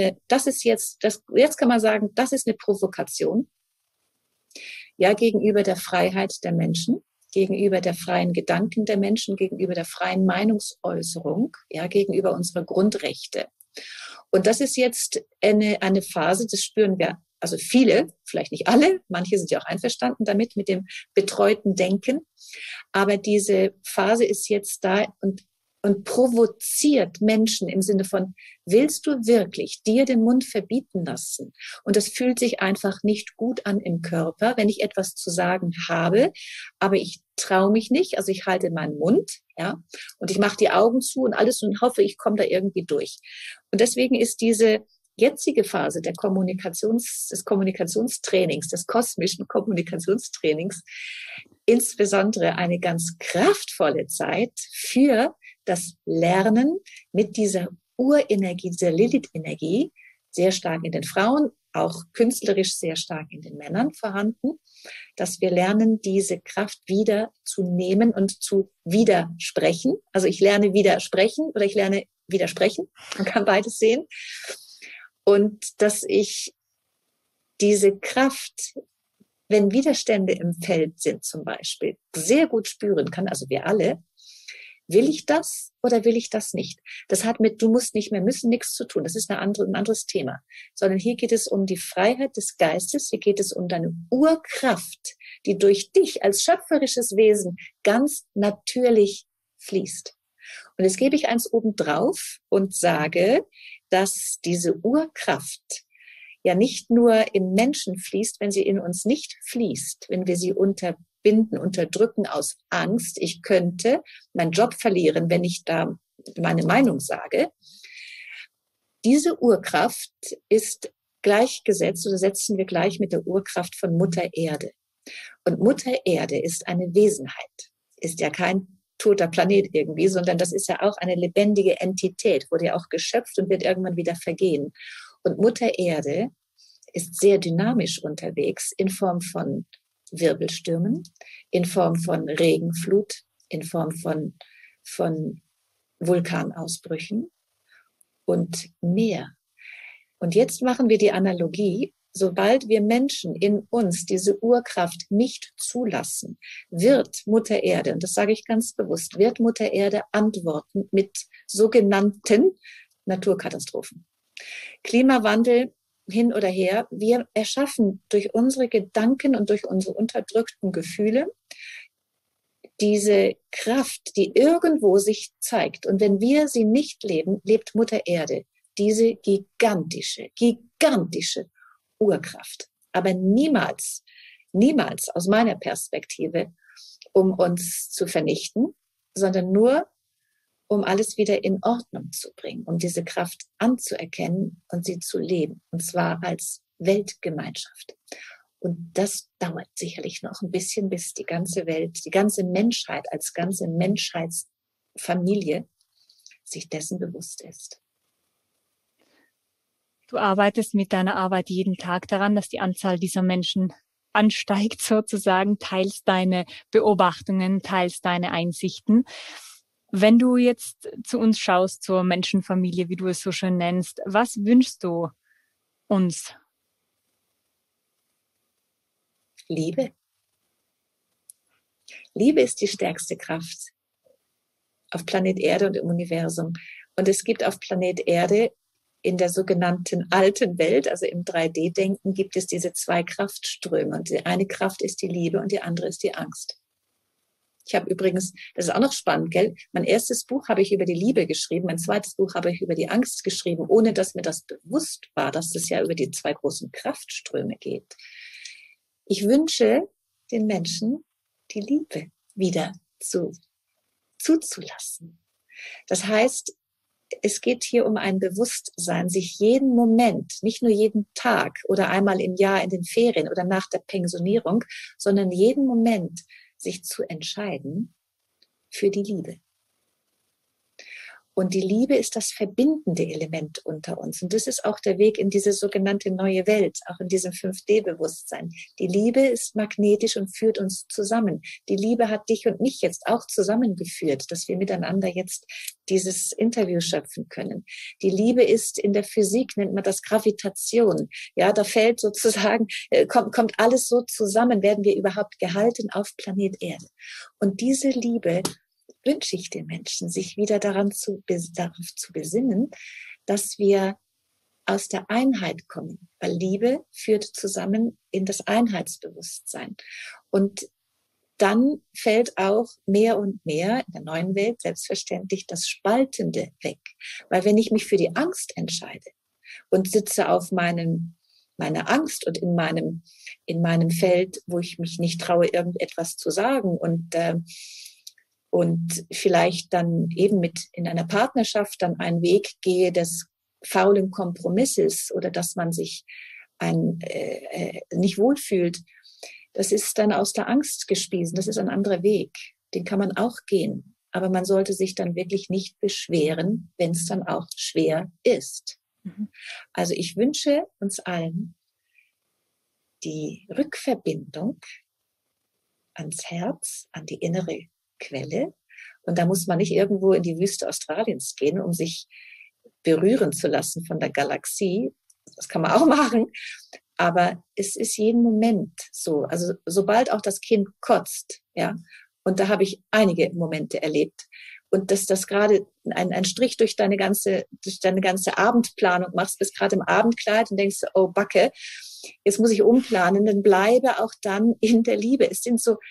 kann man sagen, das ist eine Provokation, ja, gegenüber der Freiheit der Menschen, gegenüber der freien Gedanken der Menschen, gegenüber der freien Meinungsäußerung, ja, gegenüber unserer Grundrechte. Und das ist jetzt eine Phase, das spüren wir, also viele, vielleicht nicht alle, manche sind ja auch einverstanden damit, mit dem betreuten Denken. Aber diese Phase ist jetzt da und provoziert Menschen im Sinne von, willst du wirklich dir den Mund verbieten lassen? Und das fühlt sich einfach nicht gut an im Körper, wenn ich etwas zu sagen habe, aber ich traue mich nicht, also ich halte meinen Mund, ja, und ich mache die Augen zu und alles und hoffe, ich komme da irgendwie durch. Und deswegen ist diese jetzige Phase des Kommunikationstrainings, des kosmischen Kommunikationstrainings, insbesondere eine ganz kraftvolle Zeit für das Lernen mit dieser Urenergie, dieser Lilith-Energie, sehr stark in den Frauen, auch künstlerisch sehr stark in den Männern vorhanden, dass wir lernen, diese Kraft wieder zu nehmen und zu widersprechen. Also ich lerne widersprechen oder ich lerne widersprechen. Man kann beides sehen. Und dass ich diese Kraft, wenn Widerstände im Feld sind zum Beispiel, sehr gut spüren kann, also wir alle, Will ich das oder will ich das nicht? Das hat mit du musst nicht mehr müssen nichts zu tun. Das ist ein anderes Thema. Sondern hier geht es um die Freiheit des Geistes. Hier geht es um deine Urkraft, die durch dich als schöpferisches Wesen ganz natürlich fließt. Und jetzt gebe ich eins obendrauf und sage, dass diese Urkraft ja nicht nur im Menschen fließt, wenn sie in uns nicht fließt, wenn wir sie unterbinden, unterdrücken aus Angst, ich könnte meinen Job verlieren, wenn ich da meine Meinung sage. Diese Urkraft ist gleichgesetzt oder setzen wir gleich mit der Urkraft von Mutter Erde. Und Mutter Erde ist eine Wesenheit, ist ja kein toter Planet irgendwie, sondern das ist ja auch eine lebendige Entität, wurde ja auch geschöpft und wird irgendwann wieder vergehen. Und Mutter Erde ist sehr dynamisch unterwegs in Form von Wirbelstürmen, in Form von Regenflut, in Form von Vulkanausbrüchen und mehr. Und jetzt machen wir die Analogie, sobald wir Menschen in uns diese Urkraft nicht zulassen, wird Mutter Erde, und das sage ich ganz bewusst, wird Mutter Erde antworten mit sogenannten Naturkatastrophen. Klimawandel hin oder her, wir erschaffen durch unsere Gedanken und durch unsere unterdrückten Gefühle diese Kraft, die irgendwo sich zeigt. Und wenn wir sie nicht leben, lebt Mutter Erde diese gigantische Urkraft. Aber niemals aus meiner Perspektive, um uns zu vernichten, sondern nur, um alles wieder in Ordnung zu bringen, um diese Kraft anzuerkennen und sie zu leben. Und zwar als Weltgemeinschaft. Und das dauert sicherlich noch ein bisschen, bis die ganze Welt, die ganze Menschheit als ganze Menschheitsfamilie sich dessen bewusst ist. Du arbeitest mit deiner Arbeit jeden Tag daran, dass die Anzahl dieser Menschen ansteigt sozusagen, teilst deine Beobachtungen, teilst deine Einsichten. Wenn du jetzt zu uns schaust, zur Menschenfamilie, wie du es so schön nennst, was wünschst du uns? Liebe. Liebe ist die stärkste Kraft auf Planet Erde und im Universum. Und es gibt auf Planet Erde in der sogenannten alten Welt, also im 3D-Denken, gibt es diese zwei Kraftströme. Und die eine Kraft ist die Liebe und die andere ist die Angst. Ich habe übrigens, das ist auch noch spannend, gell? Mein erstes Buch habe ich über die Liebe geschrieben, mein zweites Buch habe ich über die Angst geschrieben, ohne dass mir das bewusst war, dass es ja über die zwei großen Kraftströme geht. Ich wünsche den Menschen, die Liebe wieder zuzulassen. Das heißt, es geht hier um ein Bewusstsein, sich jeden Moment, nicht nur jeden Tag oder einmal im Jahr in den Ferien oder nach der Pensionierung, sondern jeden Moment sich zu entscheiden für die Liebe. Und die Liebe ist das verbindende Element unter uns. Und das ist auch der Weg in diese sogenannte neue Welt, auch in diesem 5D-Bewusstsein. Die Liebe ist magnetisch und führt uns zusammen. Die Liebe hat dich und mich jetzt auch zusammengeführt, dass wir miteinander jetzt dieses Interview schöpfen können. Die Liebe ist in der Physik, nennt man das Gravitation. Ja, da fällt sozusagen, kommt alles so zusammen, werden wir überhaupt gehalten auf Planet Erde. Und diese Liebe wünsche ich den Menschen, sich wieder darauf zu besinnen, dass wir aus der Einheit kommen. Weil Liebe führt zusammen in das Einheitsbewusstsein. Und dann fällt auch mehr und mehr in der neuen Welt selbstverständlich das Spaltende weg. Weil wenn ich mich für die Angst entscheide und sitze auf meine Angst und in meinem Feld, wo ich mich nicht traue, irgendetwas zu sagen und vielleicht dann eben in einer Partnerschaft dann einen Weg gehe des faulen Kompromisses oder dass man sich nicht wohlfühlt, das ist dann aus der Angst gespiesen. Das ist ein anderer Weg. Den kann man auch gehen. Aber man sollte sich dann wirklich nicht beschweren, wenn es dann auch schwer ist. Mhm. Also ich wünsche uns allen die Rückverbindung ans Herz, an die innere Quelle. Und da muss man nicht irgendwo in die Wüste Australiens gehen, um sich berühren zu lassen von der Galaxie. Das kann man auch machen. Aber es ist jeden Moment so. Also sobald auch das Kind kotzt, ja, und da habe ich einige Momente erlebt, und dass das gerade ein Strich durch deine ganze Abendplanung machst, bist gerade im Abendkleid und denkst, oh Backe, jetzt muss ich umplanen, dann bleibe auch dann in der Liebe. Es sind so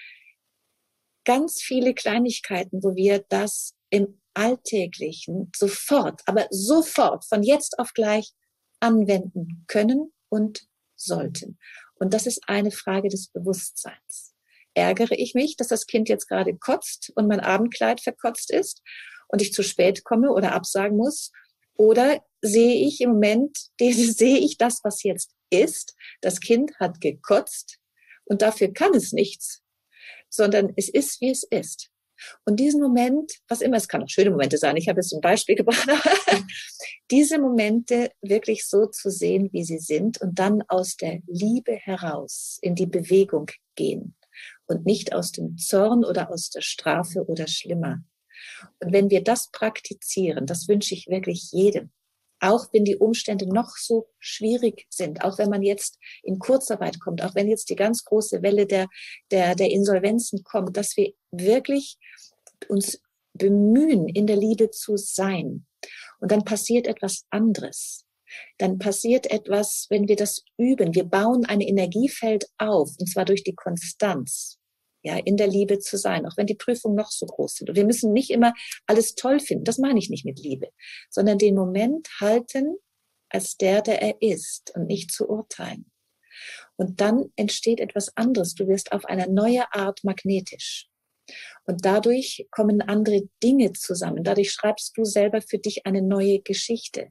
ganz viele Kleinigkeiten, wo wir das im Alltäglichen sofort, aber sofort von jetzt auf gleich anwenden können und sollten. Und das ist eine Frage des Bewusstseins. Ärgere ich mich, dass das Kind jetzt gerade kotzt und mein Abendkleid verkotzt ist und ich zu spät komme oder absagen muss? Oder sehe ich im Moment, sehe ich das, was jetzt ist? Das Kind hat gekotzt und dafür kann es nichts, sondern es ist, wie es ist. Und diesen Moment, was immer, es kann auch schöne Momente sein, ich habe jetzt ein Beispiel gebracht, diese Momente wirklich so zu sehen, wie sie sind und dann aus der Liebe heraus in die Bewegung gehen und nicht aus dem Zorn oder aus der Strafe oder schlimmer. Und wenn wir das praktizieren, das wünsche ich wirklich jedem, auch wenn die Umstände noch so schwierig sind, auch wenn man jetzt in Kurzarbeit kommt, auch wenn jetzt die ganz große Welle der Insolvenzen kommt, dass wir wirklich uns bemühen, in der Liebe zu sein. Und dann passiert etwas anderes. Dann passiert etwas, wenn wir das üben. Wir bauen ein Energiefeld auf, und zwar durch die Konstanz. Ja, in der Liebe zu sein, auch wenn die Prüfungen noch so groß sind. Und wir müssen nicht immer alles toll finden. Das meine ich nicht mit Liebe, sondern den Moment halten als der er ist und nicht zu urteilen. Und dann entsteht etwas anderes. Du wirst auf eine neue Art magnetisch. Und dadurch kommen andere Dinge zusammen. Dadurch schreibst du selber für dich eine neue Geschichte.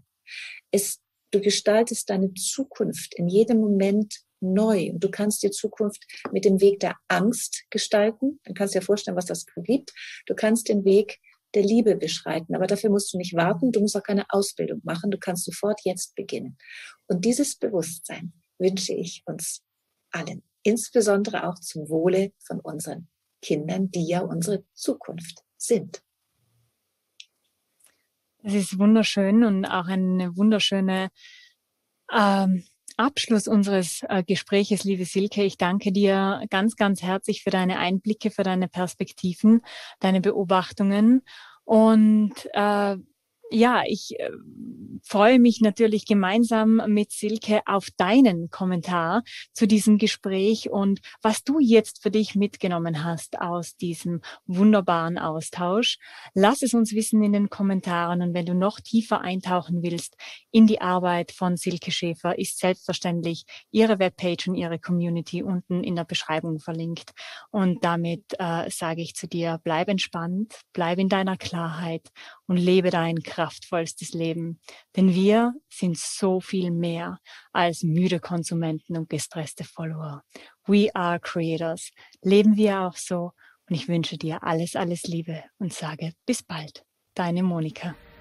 Du gestaltest deine Zukunft in jedem Moment neu. Und du kannst die Zukunft mit dem Weg der Angst gestalten. Dann kannst du dir vorstellen, was das gibt. Du kannst den Weg der Liebe beschreiten. Aber dafür musst du nicht warten. Du musst auch keine Ausbildung machen. Du kannst sofort jetzt beginnen. Und dieses Bewusstsein wünsche ich uns allen. Insbesondere auch zum Wohle von unseren Kindern, die ja unsere Zukunft sind. Das ist wunderschön und auch eine wunderschöne Abschluss unseres Gespräches, liebe Silke. Ich danke dir ganz, ganz herzlich für deine Einblicke, für deine Perspektiven, deine Beobachtungen. Und ja, ich freue mich natürlich gemeinsam mit Silke auf deinen Kommentar zu diesem Gespräch und was du jetzt für dich mitgenommen hast aus diesem wunderbaren Austausch. Lass es uns wissen in den Kommentaren und wenn du noch tiefer eintauchen willst in die Arbeit von Silke Schäfer, ist selbstverständlich ihre Webpage und ihre Community unten in der Beschreibung verlinkt. Und damit sage ich zu dir, bleib entspannt, bleib in deiner Klarheit und lebe dein kraftvollstes Leben. Denn wir sind so viel mehr als müde Konsumenten und gestresste Follower. We are creators. Leben wir auch so. Und ich wünsche dir alles, alles Liebe und sage bis bald. Deine Monika.